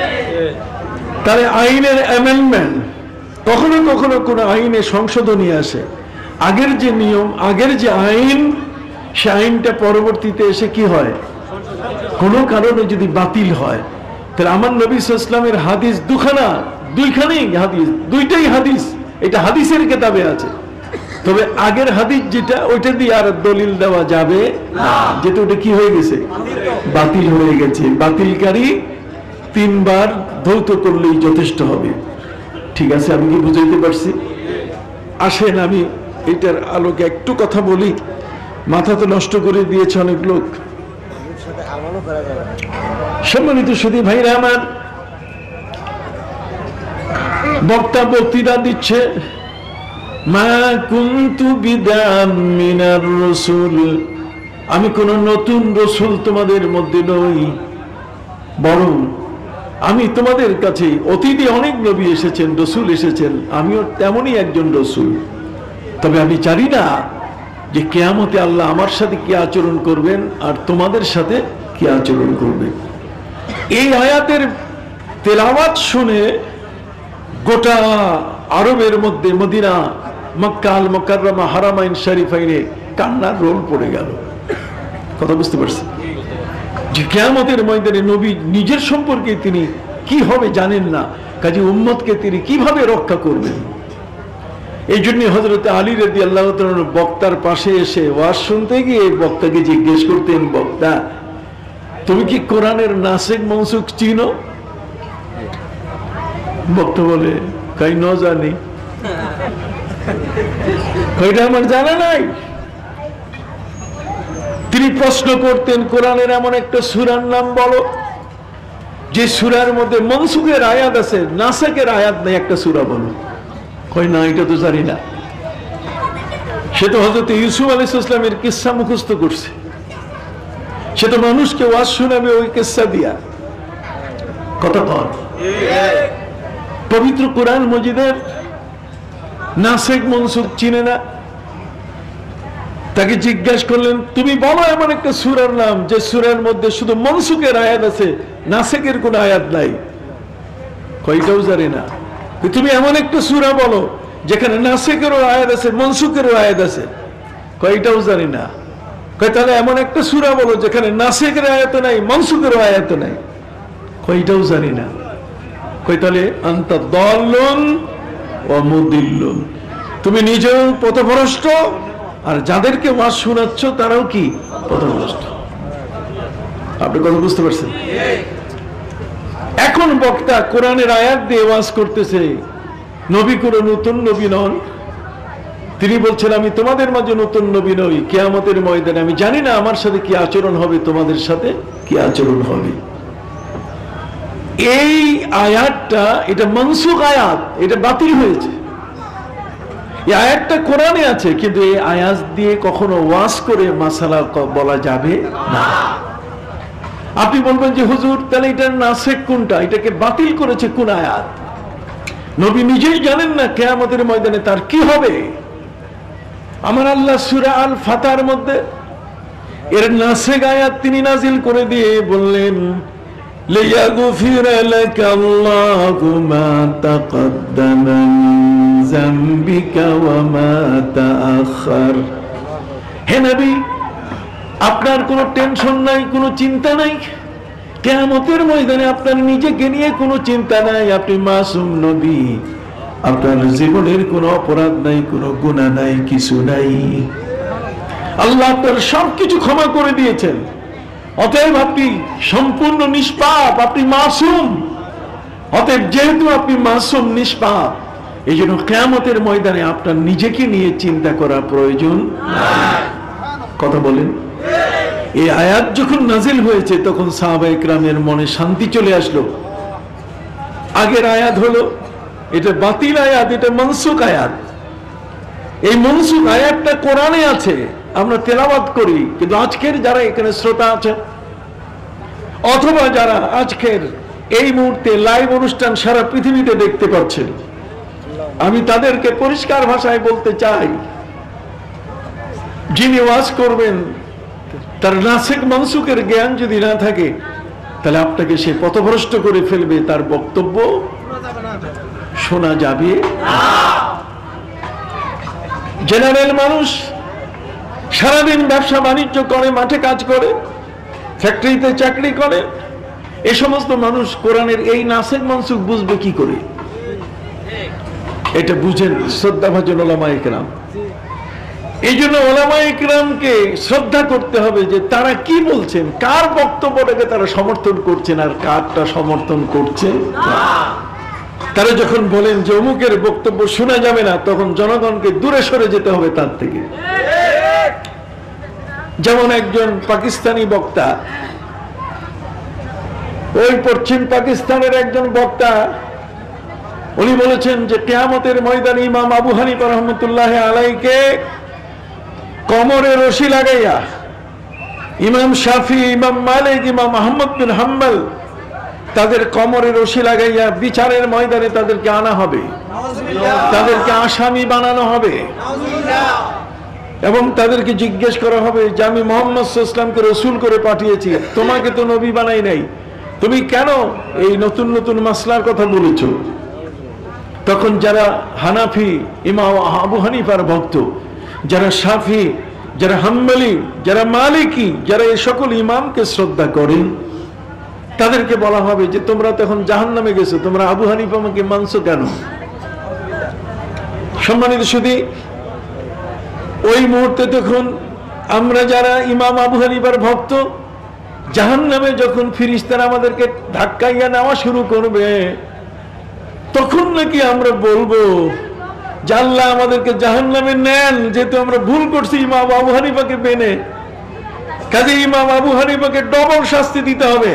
তাহলে আইনের অ্যামেন্ডমেন্ট, কখনো কখনো কোনো আইনে সংশোধনী আসে। আগের যে নিয়ম, আগের যে আইন, সে আইনটা পরবর্তীতে এসে কি হয়? কোনো কারণে যদি বাতিল হয়, তাহলে আমার নবী সাল্লাল্লাহু আলাইহি ওয়াসাল্লামের হাদিস দুইখানেই হাদিস, দুইটাই হাদিস, এটা হাদিসের কিতাবে আছে। তবে আগের হাদিস যেটা, ওইটা দিয়ে আর দলিল দেওয়া যাবে না, যেটা ওটা কি হয়ে গেছে? বাতিল হয়ে গেছে। বাতিলকারী 3 বার ধৌত করলেই যথেষ্ট হবে। ঠিক আছে, আমি কি বুঝাইতে পারছি? আসেন আমি এটার আলোকে একটু কথা বলি। মাথা তো নষ্ট করে দিয়েছে অনেক লোক। সম্মানিত সুধী ভাইরা আমার, বক্তা বক্তৃতা দিচ্ছে, মা কুনতু বিদাম মিনার রাসূল, আমি কোন নতুন রসুল তোমাদের মধ্যে নই, বরং আমি তোমাদের কাছে অতীতে অনেক নবী এসেছেন, রসুল এসেছেন, আমিও তেমনই একজন রসুল। তবে আমি জানি না যে কিয়ামতে আল্লাহ আমার সাথে কি আচরণ করবেন আর তোমাদের সাথে কি আচরণ করবেন। এই আয়াতের তেলাওয়াত শুনে গোটা আরবের মধ্যে মদিনা, মক্কা আল মুকাররমা, হারামাইন শরীফাইনে কান্নার রোল পড়ে গেল। কথা বুঝতে পারছেন যে কিয়ামতের ময়দানে নবী নিজের সম্পর্কে তিনি কি হবে জানেন না, কাজে উম্মতকে তিনি কিভাবে রক্ষা করবেন। এই জন্য হযরত আলী রাদিয়াল্লাহু তাআলা বক্তার পাশে এসে ওয়াজ শুনতে গিয়ে বক্তাকে জিজ্ঞেস করতেন, বক্তা তুমি কি কোরআনের নাসিখ মনসুখ চিনো? বক্তা বলে, কাই ন জানি, ওইটা আমার জানা নাই। তিনি প্রশ্ন করতেন, কোরআনের এমন একটা সূরার নাম বলো যে সূরার মধ্যে মনসুখের আয়াত আছে, নাসিখের আয়াত নেই, একটা সূরা বলো। কই না, এটা তো জানি না। সে তো হযরত ইউসুফ আলাইহিস সালামের কিসসা মুখস্থ করছে, সে তো মানুষকে ওয়াজ শোনাবে ওই কিসসা দিয়া। কথা কর, পবিত্র কোরআন মজিদের নাসিখ মনসুখ চিনে না। তাকে জিজ্ঞাসা করলেন, তুমি বলো এমন একটা সূরার নাম যে সূরার মধ্যে শুধু মনসুখের আয়াত আছে, নাসিখের কোনো আয়াত নাই। কয়টাও জানি না। তুমি এমন একটা সূরা বলো যেখানে নাসিখেরও আয়াত আছে, মনসুখেরও আয়াত আছে। কয়টাও জানি না। কয় তাহলে এমন একটা সূরা বলো যেখানে নাসিখের আয়াত নাই, মনসুখেরও আয়াত নাই। কয়টাও জানি না। কয় তাহলে আনতা দাল্লুন ওয়া মুদিল্লুন, তুমি নিজেও পথভ্রষ্ট আর যাদেরকে ওয়াজ শোনাচ্ছ তারাও কি পথভ্রষ্ট। আপনি কথা বুঝতে পারছেন? এখন বক্তা কোরআনের আয়াত দিয়ে ওয়াজ করতেছে, নবী কোন নতুন নবী নন। তিনি বলছেন, আমি তোমাদের মাঝে নতুন নবী নই, কিয়ামতের ময়দানে আমি জানি না আমার সাথে কি আচরণ হবে, তোমাদের সাথে কি আচরণ হবে। এই আয়াতটা, এটা মনসুখ আয়াত, এটা বাতিল হয়েছে। এই আয়াতটা কোরআনে আছে, কিন্তু এই আয়াত দিয়ে কখনো ওয়াজ করে মাসালা বলা যাবে না। আপনি বলবেন যে হুজুর তাহলে এটার নাসেখ কোনটা, এটাকে বাতিল করেছে কোন আয়াত? নবী নিজেই জানেন না কিয়ামতের ময়দানে তার কি হবে। আমার আল্লাহ সূরা আল ফাতহার মধ্যে এর নাসেখ আয়াত তিনি নাজিল করে দিয়ে বললেন, লিয়াগফির লাকা আল্লাহু মা তাকদ্দামা মিন যামবিকা ওয়া মা তাআখার। হে নবী, আপনার কোনো টেনশন নাই, কোনো চিন্তা নাই, কিয়ামতের ময়দানে আপনার নিজেকে নিয়ে কোনো চিন্তা নাই। আপনি মাসুম নবী, আপনার জীবনের কোনো অপরাধ নাই, কোনো গুনাহ নাই, কিছু নাই। আল্লাহ আপনার সবকিছু ক্ষমা করে দিয়েছেন। অতএব আপনি সম্পূর্ণ নিষ্পাপ, আপনি মাসুম। অতএব যেহেতু আপনি মাসুম, নিষ্পাপ, এই জন্য কিয়ামতের ময়দানে আপনার নিজেকে নিয়ে চিন্তা করা প্রয়োজন নাই। কথা বলেন। এই আয়াত যখন নাজিল হয়েছে তখন সাহাবায়ে কেরামের মনে শান্তি চলে আসলো। আগের আয়াত হলো এটা বাতিল আয়াত, এটা মনসুখ আয়াত। এই মনসুখ আয়াতটা কোরআনে আছে, আমরা তেলাওয়াত করি, কিন্তু আজকের যারা এখানে শ্রোতা আছেন অথবা যারা আজকের এই মুহূর্তে লাইভ অনুষ্ঠান সারা পৃথিবীতে দেখতে পাচ্ছেন, আমি তাদেরকে পরিষ্কার ভাষায় বলতে চাই, যিনি ওয়াজ করবেন তার নাসিক মনসুখের জ্ঞান যদি না থাকে তাহলে আপনাকে সে পথভ্রষ্ট করে ফেলবে, তার বক্তব্য শোনা যাবে না। জেনারেল মানুষ সারাদিন ব্যবসা বাণিজ্য করে, মাঠে কাজ করে, ফ্যাক্টরিতে চাকরি করে, এই সমস্ত মানুষ কোরআনের এই নাসিক মনসুখ বুঝবে কি করে? এটা বুঝেন শ্রদ্ধাভাজন ওলামায়ে কেরাম। এই জন্য ওলামায়ে কেরামকে শ্রদ্ধা করতে হবে যে তারা কি বলছেন, কার বক্তব্যটাকে তারা সমর্থন করছেন আর কারটা সমর্থন করছেন। তারা যখন বলেন যে অমুকের বক্তব্য শোনা যাবে না, তখন জনগণকে দূরে সরে যেতে হবে তার থেকে। যেমন একজন পাকিস্তানি বক্তা, ওই পশ্চিম পাকিস্তানের একজন বক্তা, উনি বলেছেন যে কিয়ামতের ময়দানে ইমাম আবু হানিফা রাহমাতুল্লাহি আলাইহিকে কোমরে রশি লাগাইয়া ইমাম শাফি, ইমাম মালিক, ইমাম আহমদ বিন হাম্বল তাদের কোমরে রশি লাগাইয়া বিচারের ময়দানে তাদেরকে আনা হবে, তাদেরকে আসামি বানানো হবে এবং তাদেরকে জিজ্ঞেস করা হবে যে আমি মুহাম্মদ সাল্লাল্লাহু আলাইহি ওয়াসাল্লামকে রাসূল করে পাঠিয়েছি, তোমাকে তো নবী বানাই নাই, তুমি কেন এই নতুন নতুন মাসলার কথা বলেছ? তখন যারা হানাফি ইমাম আবু হানিফার ভক্ত, যারা শাফি, যারা হাম্বলি, যারা মালিকি, যারা এই সকল ইমামকে শ্রদ্ধা করেন, তাদেরকে বলা হবে যে তোমরা তখন জাহান্নামে গেছো, তোমরা আবু হানিফাকে মানছো কেন? সম্মানিত সুধী, ওই মুহূর্তে তখন আমরা যারা ইমাম আবু হানিফার ভক্ত, জাহান্নামে যখন ফেরেশতারা আমাদেরকে ধাক্কাইয়া নেওয়া শুরু করবে, তখন নাকি আমরা বলবো যে আল্লাহ আমাদেরকে জাহান্নামে নেন, যেহেতু আমরা ভুল করছি ইমাম আবু হানিফাকে মেনে, কাজে ইমাম আবু হানিফাকে ডবল শাস্তি দিতে হবে।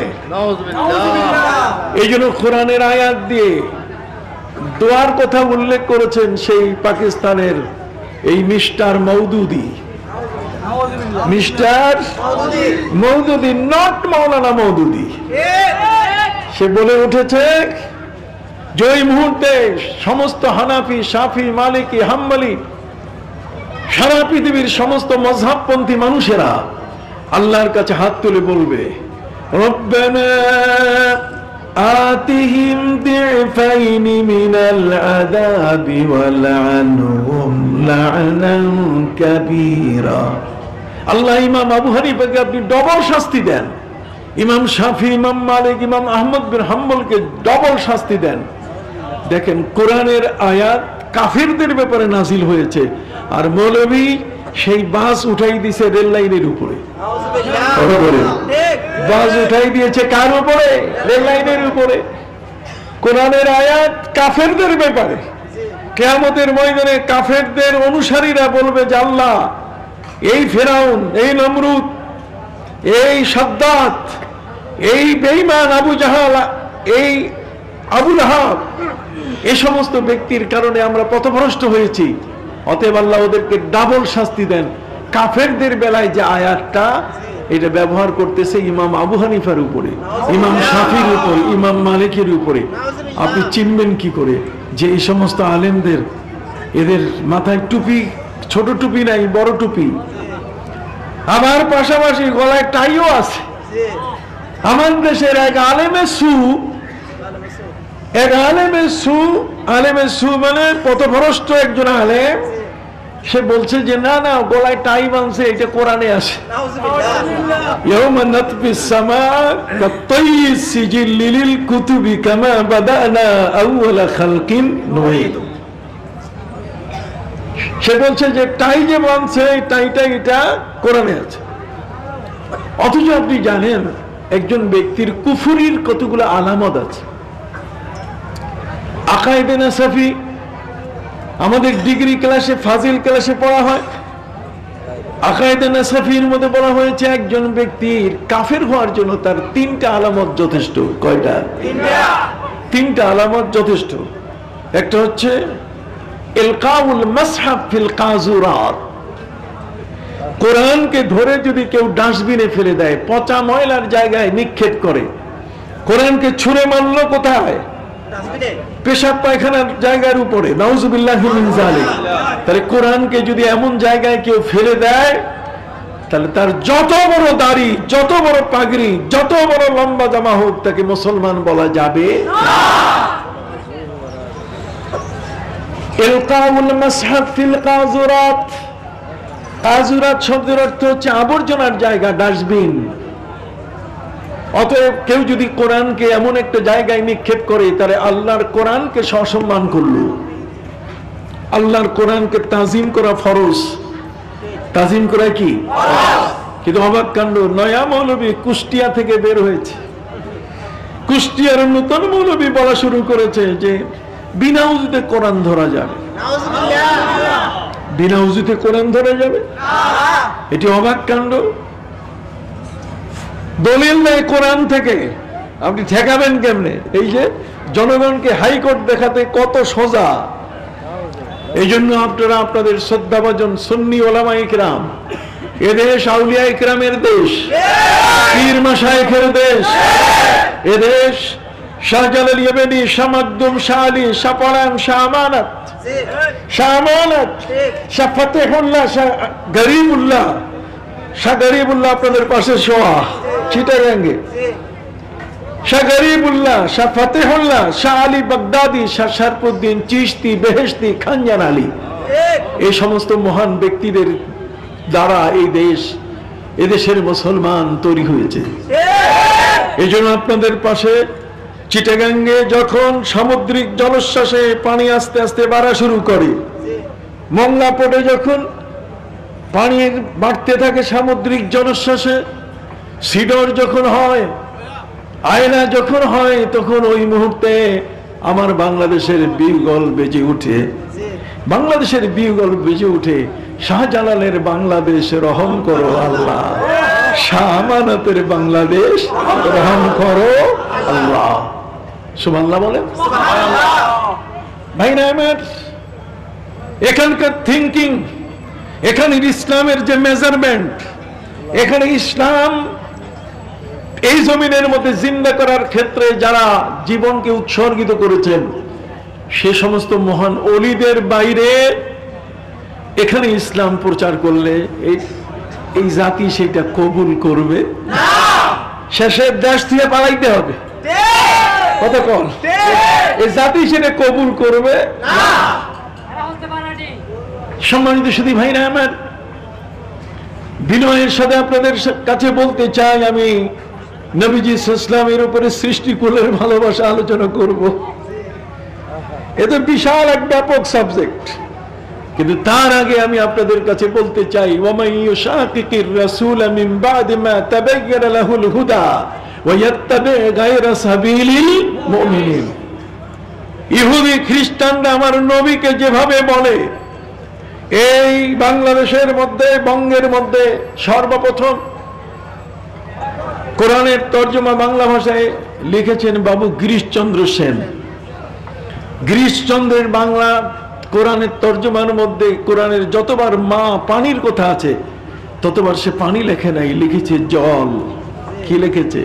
এই জন্য কোরআনের আয়াত দিয়ে দোয়ার কথা উল্লেখ করেছেন সেই পাকিস্তানের এই mister Maududi, mister Maududi, not Maulana Maududi. সে বলে উঠেছে যে ওই মুহূর্তে সমস্ত হানাফি, শাফি, মালিকি, হাম্বলি, সারা পৃথিবীর সমস্ত মযহাবপন্থী মানুষেরা আল্লাহর কাছে হাত তুলে বলবে, রব্বানা আতিহিম দিফাইনি মিনাল আযাবি ওয়ালআনহুম লা'নান কাবীরা। আল্লাহ ইমাম আবু হানিফাকে আপনি ডবল শাস্তি দেন, ইমাম শাফি, ইমাম মালিক, ইমাম আহমদ বিন হাম্বলকে ডবল শাস্তি দেন। দেখেন কোরআনের আয়াত কাফিরদের ব্যাপারে নাজিল হয়েছে, আর মৌলভী সেই বাস উঠাই দিয়েছে রেল লাইনের উপরে। বাস উঠাই দিয়েছে কার উপরে? রেল লাইনের উপরে। কোরআনের আয়াত কাফেরদের ব্যাপারে। কিয়ামতের ময়দানে কাফেরদের অনুসারীরা বলবে যে আল্লাহ এই ফেরাউন, এই নমরুদ, এই সাদ্দাত, এই বেঈমান আবু জাহাল, এই আবু লাহাব, এই সমস্ত ব্যক্তির কারণে আমরা পথভ্রষ্ট হয়েছি। অতএব আল্লাহ ওদেরকে ডাবল শাস্তি দেন। কাফেরদের বেলায় যে আয়াতটা এটা ব্যবহার করতেছে ইমাম আবু হানিফার উপরে, ইমাম শাফির উপরে, ইমাম মালিকের উপরে। আপনি চিনবেন কি করে যে এই সমস্ত আলেমদের এদের মাথায় টুপি, ছোট টুপি নাই, বড় টুপি, আবার পাশাপাশি গলায় টাইও আছে। আমার দেশের এক আলেমের সু মানে পথভ্রষ্ট একজন আলেম, সে বলছে যে না না গলায় টাই বাঁধছে, এটা কোরআনে আছে। ইয়াউমা নাতফিস সামা কাত্তায়ি সিজিল্লি লিল কুতুবি কামা বাদানা আউওয়ালা খালকিন নুঈদ। সে বলছে যে টাই যে বাঁধছে এই টাইটা এটা কোরআনে আছে। অথচ আপনি জানেন একজন ব্যক্তির কুফরির কতগুলো আলামত আছে। আকায়েদে নাসাফি আমাদের ডিগ্রি ক্লাসে, ফাজিল ক্লাসে পড়া হয়। আকায়েদে নাসাফির মধ্যে বলা হয়েছে একজন ব্যক্তির কাফের হওয়ার জন্য তার 3টা আলামত যথেষ্ট। কয়টা? 3টা আলামত যথেষ্ট। একটা হচ্ছে ইলকাউল মাসহাফ ফিল কাযুরাত, কোরআনকে ধরে যদি কেউ ডাস্টবিনে ফেলে দেয়, পচা ময়লার জায়গায় নিক্ষেপ করে, কোরআনকে ছুঁড়ে মারলো কোথায়? পেশাব পায়খানার জায়গার উপরে, নাউজুবিল্লাহি মিন যালিক। তাহলে কোরআনকে যদি এমন জায়গায় কেউ ফেলে দেয়, তাহলে তার যত বড় দাড়ি, যত বড় পাগড়ি, যত বড় লম্বা জামা হোক, তাকে মুসলমান বলা যাবে না। ইলকাউল মাসহাফ ফিল কাযুরাত, কাযুরাত শব্দের অর্থ হচ্ছে আবর্জনার জায়গা, ডাস্টবিন। অতএব কেউ যদি কোরআনকে এমন একটা জায়গায় নিক্ষেপ করে, তাহলে আল্লাহর কোরআনকে সসম্মান করল। আল্লাহর কোরআনকে তাজিম করা ফরজ। তাজিম করা কি? কিন্তু অবাক কাণ্ড, নয়া মৌলবী কুষ্টিয়া থেকে বের হয়েছে। কুষ্টিয়ার নতুন মৌলবী বলা শুরু করেছে যে বিনা উজুতে কোরআন ধরা যাবে। বিনা উজুতে কোরআন ধরা যাবে, এটি অবাক কাণ্ড। দলিল নেই কোরআন থেকে, আপনি ঠেকাবেন কেমনে? এই যে জনগণকে হাইকোর্ট দেখাতে কত সোজা। এই জন্য আপনারা আপনাদের শ্রদ্ধাভাজন সুন্নি ওলামা ইকরাম, এদেশ আউলিয়া ইকরামের দেশ, পীর মাশায়েখের দেশ, এদেশ শাহজালাল ইয়েমেনি, শাহ মাকদুম, শাহ আলী, শাহ পরান, শাহ আমানত, শাহ ফতেহুল্লাহ, শাহ গরিবুল্লাহ, শাহ গরিবুল্লাহ আপনাদের পাশে শোয়া চিটাগাঙ্গে, শাহ গরিবুল্লাহ, শাহ ফতেহুল্লাহ, শাহ আলী বাগদাদি, শাহ শরফুদ্দিন চিশতি, বেহেশতি, খানজান আলী, এই সমস্ত মহান ব্যক্তিদের দ্বারা এই দেশ, এদেশের মুসলমান তৈরি হয়েছে। এই জন্য আপনাদের পাশে চিটাগাঙ্গে যখন সামুদ্রিক জলোচ্ছ্বাসে পানি আস্তে আস্তে বাড়া শুরু করে, মংলা পোর্টে যখন পানি বাড়তে থাকে সামুদ্রিক জলোচ্ছ্বাসে, সিডর যখন হয়, আয়না যখন হয়, তখন ওই মুহূর্তে আমার বাংলাদেশের বিউগল বেজে উঠে। বাংলাদেশের বিউগল বেজে উঠে, শাহজালালের বাংলাদেশ রহম করো আল্লাহ, শাহ আমানতের বাংলাদেশ রহম করো আল্লাহ। সুবহানাল্লাহ বলেন। ভাইরা আমার, এখানকার থিঙ্কিং, এখানে ইসলামের যে মেজারমেন্ট, এখানে ইসলাম এই জমিনের মধ্যে জিন্দা করার ক্ষেত্রে যারা জীবনকে উৎসর্গিত করেছেন, সে সমস্ত মহান ওলিদের বাইরে এখানে ইসলাম প্রচার করলে এই জাতি সেটা কবুল করবে না। শেষে দেশ থেকে পালাইতে হবে। কতক্ষণ এই জাতি সেটা কবুল করবে না। সম্মানিত সুধী ভাইরা আমার, বিনয়ের সাথে আপনাদের কাছে বলতে চাই, আমি নবীজি সাল্লাল্লাহু আলাইহি ওয়াসাল্লামের উপরে সৃষ্টিকুলের ভালোবাসা আলোচনা করব। এটা বিশাল এক ব্যাপক সাবজেক্ট, কিন্তু তার আগে আমি আপনাদের কাছে বলতে চাই, ওয়ামান ইউশাকিকির রাসূল মিন বাদি মা তাবায়্যানা লাহুল হুদা ওয়া ইয়াত্তাবি গায়রা সাবিলিল মুমিনিন। ইহুদি খ্রিস্টানরা আমার নবীকে যেভাবে বলে, এই বাংলাদেশের মধ্যে, বঙ্গের মধ্যে সর্বপ্রথম কোরআনের তর্জমা বাংলা ভাষায় লিখেছেন বাবু গিরিশচন্দ্র সেন। গিরিশচন্দ্রের বাংলা কোরআনের তর্জমার মধ্যে কোরআনের যতবার মা পানির কথা আছে ততবার সে পানি লেখে নাই, লিখেছে জল। কি লিখেছে?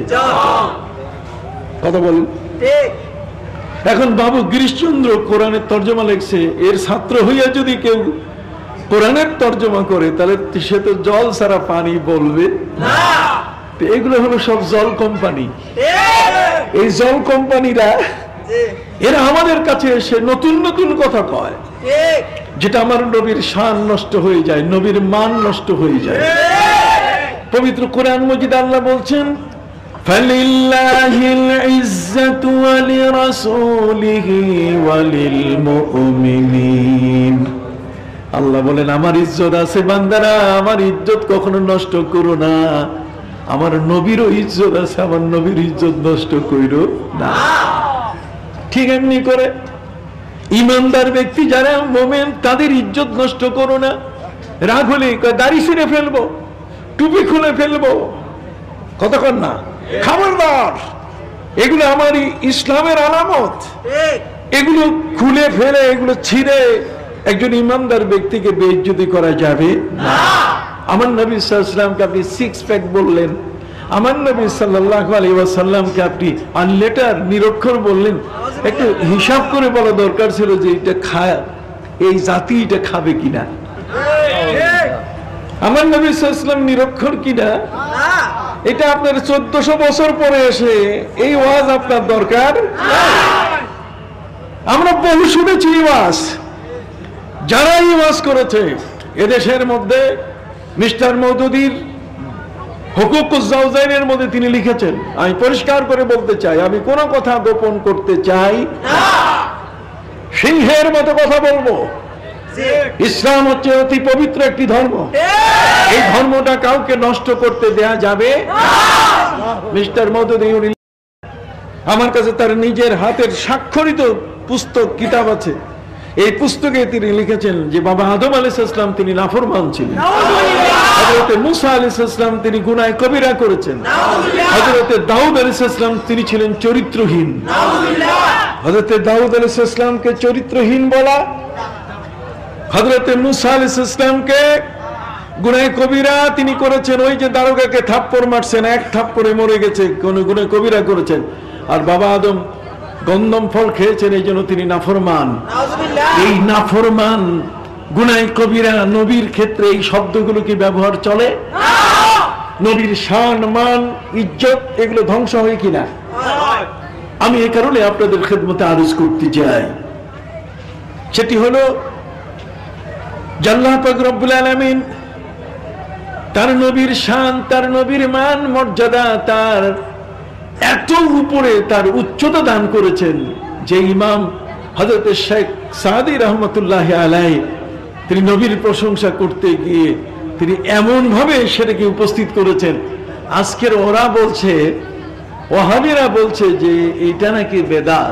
কথা বলেন। এখন বাবু গিরিশচন্দ্র কোরআনের তর্জমা লিখছে, এর ছাত্র হইয়া যদি কেউ কোরআনের তর্জমা করে তাহলে সে তো জল ছাড়া পানি বলবে না। এগুলো হলো সব জল কোম্পানি। এই জল কোম্পানিরা এরা আমাদের কাছে এসে নতুন নতুন কথা কয়, যেটা আমার নবীর শান নষ্ট হয়ে যায়, নবীর মান নষ্ট হয়ে যায়। পবিত্র কোরআন মজিদ আল্লাহ বলছেন, ফালিল্লাহিল ইজ্জাতু ওয়া লিরাসূলিহি ওয়া লিল মুমিনিন। আল্লাহ বলেন আমার ইজ্জত আছে বান্দারা, আমার ইজ্জত কখনো নষ্ট করো না। আমার নবীরও ইজ্জত আছে, আমার নবীর ইজ্জত নষ্ট কইরো না। ঠিক এমনি করে ইমানদার ব্যক্তি যারা মুমিন তাদের ইজ্জত নষ্ট করো না। রাগ হলে দাড়ি ছিঁড়ে ফেলবো, টুপি খুলে ফেলবো, কতক্ষণ না, খবরদার, এগুলো আমার ইসলামের আলামত। এগুলো খুলে ফেলে এগুলো ছিঁড়ে একজন ইমানদার ব্যক্তিকে বেইজ্জতি করা যাবে না। আমার নবী সাল্লাল্লাহু আলাইহি ওয়াসাল্লামকে আপনি সিক্স প্যাক বললেন, আমার নবী সাল্লাল্লাহু আলাইহি ওয়াসাল্লামকে আপনি আনলেটার নিরক্ষর বললেন। একটু হিসাব করে বলা দরকার ছিল যে এটা খায়, এই জাতি এটা খাবে কিনা। আমার নবী সাল্লাল্লাহু আলাইহি ওয়াসাল্লাম নিরক্ষর কিনা এটা আপনার 1400 বছর পরে এসে এই ওয়াজ আপনার দরকার। আমরা বহু শুনেছি ওয়াজ, যারা এই ওয়াজ করেছে এদেশের মধ্যে মিস্টার মওদুদীর হুকুকুজ জাওজাইনের মধ্যে তিনি লিখেছেন, আমি পরিষ্কার করে বলতে চাই, আমি কোনো কথা গোপন করতে চাই না, সিংহের মতো কথা বলবো। ইসলাম হচ্ছে অতি পবিত্র একটি ধর্ম, এই ধর্মটা কাউকে নষ্ট করতে দেয়া যাবে না। মিস্টার মওদুদী আমার কাছে তার নিজের হাতের স্বাক্ষরিত পুস্তক কিতাব আছে, এই পুস্তকে তিনি লিখেছেন যে বাবা আদম আলাইহিস সালাম তিনি নাফরমান ছিলেন, হযরত মূসা আলাইহিস সালাম তিনি গুনাহ কবিরা করেছেন, হযরত দাউদ আলাইহিস সালাম তিনি ছিলেন চরিত্রহীন। হযরত দাউদ আলাইহিস সালামকে চরিত্রহীন বলা, হযরত মূসা আলাইহিস সালামকে গুনাহ কবিরা তিনি করেছেন, ওই যে দারোগাকে থাপ্পড় মারছেন, এক থাপ্পড়ে মরে গেছে, কোন গুনাহ কবিরা করেছেন। আর বাবা আদম গন্ধম ফল খেয়েছেন, এই জন্য তিনি নাফরমান। এই নাফরমান গুনাহ কবিরা নবীর ক্ষেত্রে এই শব্দগুলো কি ব্যবহার চলে? নবীর শান মান ইজ্জত এগুলো ধ্বংস হয় কিনা? আমি এই কারণে আপনাদের খেদমতে আরজ করতে চাই, সেটি হলো আল্লাহ পাক রব্বুল আলামিন তার নবীর শান, তার নবীর মান মর্যাদা, তার এত উপরে তার উচ্চতা দান করেছেন যে ইমাম হযরত শেখ সাদি রহমতুল্লাহ আলাইহি তিনি নবীর প্রশংসা করতে গিয়ে তিনি এমন ভাবে সেটাকে উপস্থিত করেছেন। আজকের ওরা বলছে, ওয়াহাবিরা বলছে যে এটা নাকি বেদাত।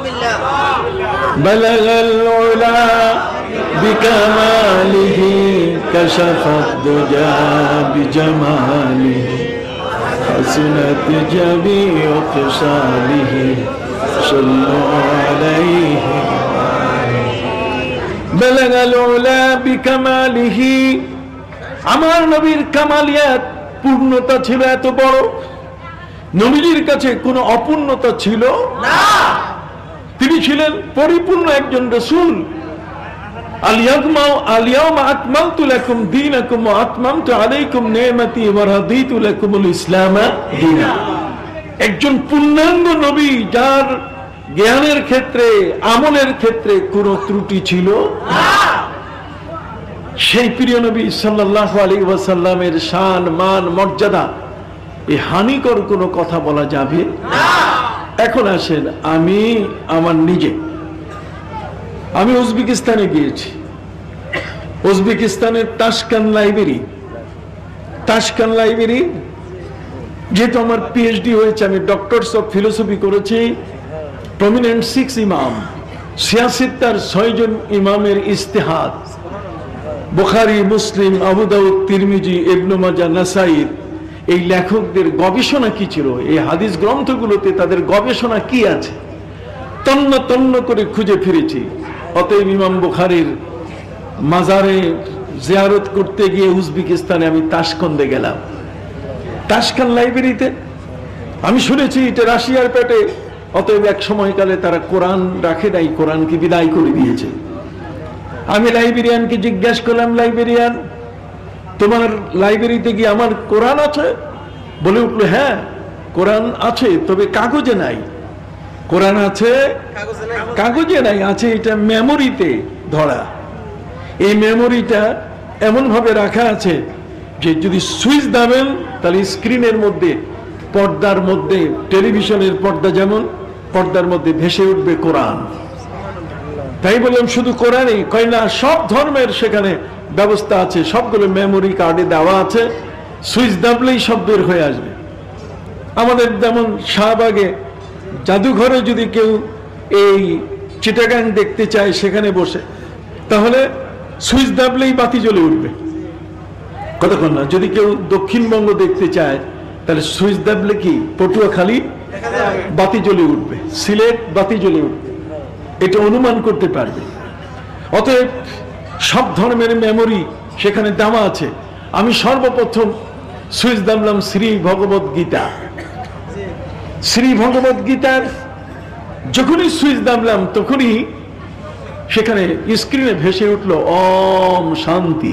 বালাগাল উলা বিকামালিহি কাশাফাত দুজা বিজামালিহি حسنت جميع خصاله صلوا عليه بلغ العلا بكماله। আমার নবীর কামালিয়াত পূর্ণতা ছিল এত বড়, নবীর কাছে কোনো অপূর্ণতা ছিল না। তিনি ছিলেন পরিপূর্ণ একজন রাসূল। আল-ইয়াওমা আকমালতু লাকুম দীনাকুম ওয়া আতমামতু আলাইকুম নি'মাতি ওয়া রাদিতু লাকুমুল ইসলাম দীনা। একজন পূর্ণাঙ্গ নবী যার জ্ঞানের ক্ষেত্রে আমলের ক্ষেত্রে কোনো ত্রুটি ছিল না। সেই প্রিয় নবী সাল্লাল্লাহু আলাইহি ওয়াসাল্লামের শান মান মর্যাদা এই হানিকর কোনো কথা বলা যাবে না। এখন আসেন, আমি উজবেকিস্তানে গিয়েছি। উজবেকিস্তানের তাশকান্ত লাইব্রেরি, যেহেতু আমার পিএইচডি হয়েছে, আমি ডক্টরস অফ ফিলোসফি করেছি। প্রমিনেন্ট 6 ইমাম, 6 জন ইমামের ইস্তেহাদ, বুখারী, মুসলিম, আবু দাউদ, তিরমিজি, ইবনে মাজাহ, নাসাই, এই লেখকদের গবেষণা কি ছিল, এই হাদিস গ্রন্থগুলোতে তাদের গবেষণা কি আছে, তন্ন তন্ন করে খুঁজে ফিরেছি। অতএব ইমাম বুখারীর মাজারে জিয়ারত করতে গিয়ে উজবেকিস্তানে আমি তাশকন্দে গেলাম। তাশকান লাইব্রেরিতে আমি শুনেছি এটা রাশিয়ার পেটে, অতএব এক সময়কালে তারা কোরআন রাখে নাই, কোরআনকে বিদায় করে দিয়েছে। আমি লাইব্রেরিয়ানকে জিজ্ঞাসা করলাম, লাইব্রেরিয়ান তোমার লাইব্রেরিতে কি আমার কোরআন আছে? বলে উঠলো, হ্যাঁ কোরআন আছে, তবে কাগজে নাই। কোরআন আছে কাগজে নাই, আছে এটা মেমোরিতে ধরা। এই মেমোরিটা এমন ভাবে রাখা আছে যে যদি সুইচ দাবেন তাহলে স্ক্রিনের মধ্যে, পর্দার মধ্যে, টেলিভিশনের পর্দা যেমন, পর্দার মধ্যে ভেসে উঠবে কোরআন। তাই বললাম শুধু কোরআনই? কয় না, সব ধর্মের সেখানে ব্যবস্থা আছে, সবগুলো মেমোরি কার্ডে দেওয়া আছে, সুইচ দাবলেই সব বের হয়ে আসবে। আমাদের যেমন শাহবাগে জাদুঘরে যদি কেউ এই চিটাগাং দেখতে চায় সেখানে বসে, তাহলে সুইচ দাবলেই বাতি জ্বলে উঠবে। কতক্ষণ না, যদি কেউ দক্ষিণবঙ্গ দেখতে চায় তাহলে সুইচ দাবলে কি পটুয়াখালী বাতি জ্বলে উঠবে, সিলেট বাতি জ্বলে উঠবে, এটা অনুমান করতে পারবে। অতএব সব ধর্মের মেমোরি সেখানে দেওয়া আছে। আমি সর্বপ্রথম সুইচ দাবলাম শ্রী ভগবত গীতা। শ্রী ভগবত গীতার যখনই সুইচ দাবলাম তখনই সেখানে স্ক্রিনে ভেসে উঠলো ওম শান্তি।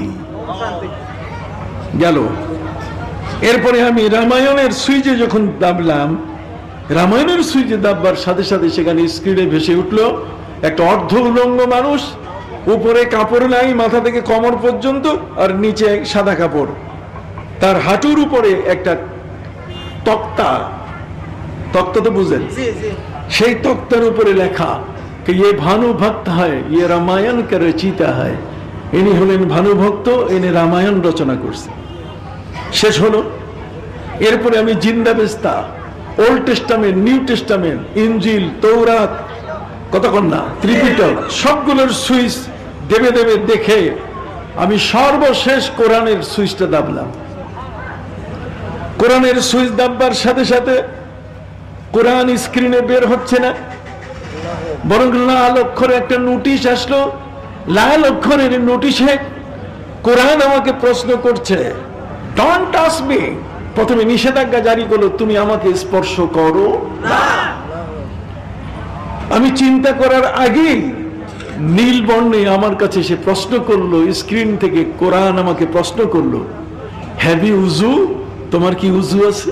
গেল। এরপরে আমি রামায়ণের সুইচে যখন দাবলাম, রামায়ণের সুইচে দাববার সাথে সাথে সেখানে স্ক্রিনে ভেসে উঠলো একটা অর্ধ উলঙ্গ মানুষ, উপরে কাপড় নাই মাথা থেকে কোমর পর্যন্ত, আর নিচে সাদা কাপড়, তার হাঁটুর উপরে একটা তক্তা, তক্তা তো বুঝেন, সেই তক্তার উপরে লেখা कि ये भानु भक्त है, ये रामायण का रचिता है। इनी हलेन भानु भक्त, इनी रामायण रचना करছে। শেষ হলো। এরপরে আমি Zend Avesta, Old Testament, New Testament, ইনজিল, তৌরাত, কতক্ষণ না ত্রিপিটক, সবগুলোর সুইচ দেবে দেবে দেখে আমি সর্বশেষ কোরআনের সুইচটা দাবলাম। কোরআনের সুইচ দাববার সাথে সাথে কোরআন স্ক্রিনে বের হচ্ছে না, বরং লাল অক্ষরে একটা নোটিশ আসলো। লাল অক্ষরের নোটিশে কোরআন আমাকে প্রশ্ন করছে, ডোন্ট টাচ মি। প্রথমে নিষেধাজ্ঞা জারি করলো, তুমি আমাকে স্পর্শ করো না। আমি চিন্তা করার আগেই নীল বর্ণে আমার কাছে সে প্রশ্ন করলো, স্ক্রিন থেকে কোরআন আমাকে প্রশ্ন করলো, হ্যাভ ইউ উযু? তোমার কি উযু আছে?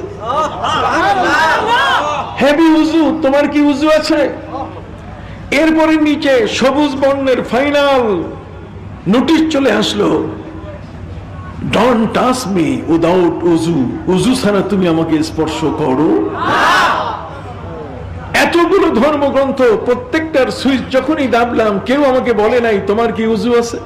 হ্যাভ ইউ উযু? তোমার কি উযু আছে? এরপরে নিচে সবুজ বর্ণের ফাইনাল নোটিশ চলে আসলো, ডোন্ট টাচ মি উইদাউট উযু। উযু ছাড়া তুমি আমাকে স্পর্শ করো না। এতগুলো ধর্মগ্রন্থ, প্রত্যেকটার সুইচ যখনই দাবলাম, কেউ আমাকে বলে নাই তোমার কি উযু আছে?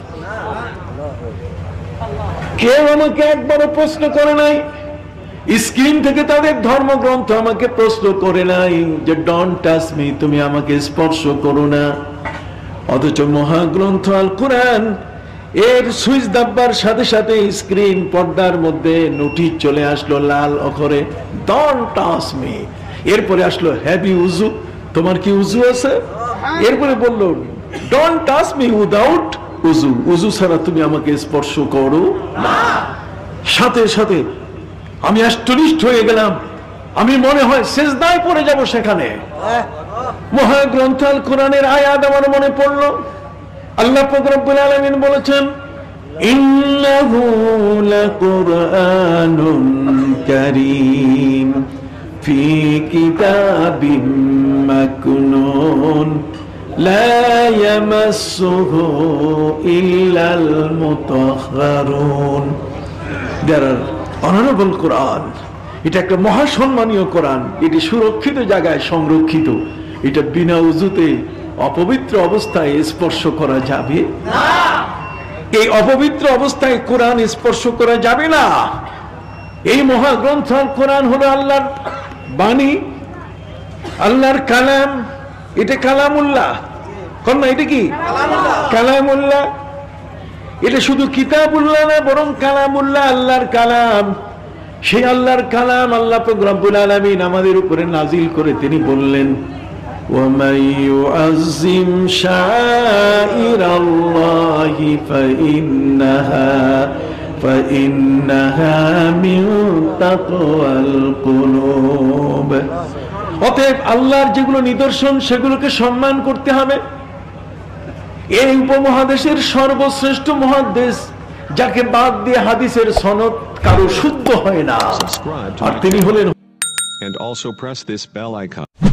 কেউ আমাকে একবারও প্রশ্ন করে নাই। স্ক্রিন থেকে তাদের ধর্মগ্রন্থ আমাকে প্রশ্ন করে নাই যে ডোন্ট টাচ মি, তুমি আমাকে স্পর্শ করো না। অথচ মহাগ্রন্থ আল কোরআন এর সুইচ দাববার সাথে সাথে স্ক্রিন পর্দার মধ্যে নোটিশ চলে আসলো লাল অক্ষরে, ডোন্ট টাচ মি। এরপরে আসলো হ্যাভ ইউ উযু? তোমার কি উযু আছে? এরপরে বলল ডোন্ট টাচ মি উইদাউট উযু। উযু ছাড়া তুমি আমাকে স্পর্শ করো না। সাথে সাথে আমি আশ্চর্য হয়ে গেলাম, আমি মনে হয় সিজদায় পড়ে যাব সেখানে। মহাগ্রন্থ আল কোরআনের আয়াত আমার মনে পড়লো। আল্লাহ পাক রব্বুল আলামিন বলেছেন, ইন্নাহু লাকুরআনুন কারীম ফি কিতাবিম মাকনুন লা ইয়ামাসসুহু ইল্লাল মুতাহহারুন। অনারেবল কোরআন, এটা একটা মহাসম্মানীয় কোরআন, এটি সুরক্ষিত জায়গায় সংরক্ষিত। এটা বিনা উযুতে অপবিত্র অবস্থায় স্পর্শ করা যাবে না। এই অপবিত্র অবস্থায় কোরআন স্পর্শ করা যাবে না। এই মহাগ্রন্থ কোরআন হলো আল্লাহর বাণী, আল্লাহর কালাম। এটা কালামুল্লাহ, কন্যা এটা কি কালামুল্লাহ। এটা শুধু কিতাবুল্লাহ না, বরং কালামুল্লাহ, আল্লাহর কালাম। সেই আল্লাহর কালাম আল্লাহ পাক রব্বুল আলামিন আমাদের উপরে নাজিল করে তিনি বললেন, ومن يعظم شعائر الله فإنها من تقوى القلوب। অতএব আল্লাহর যেগুলো নিদর্শন সেগুলোকে সম্মান করতে হবে। এই উপমহাদেশের সর্বশ্রেষ্ঠ মুহাদ্দিস, যাকে বাদ দিয়ে হাদিসের সনদ কারো শুদ্ধ হয় না, আর তিনি হলেন। And also press this bell icon.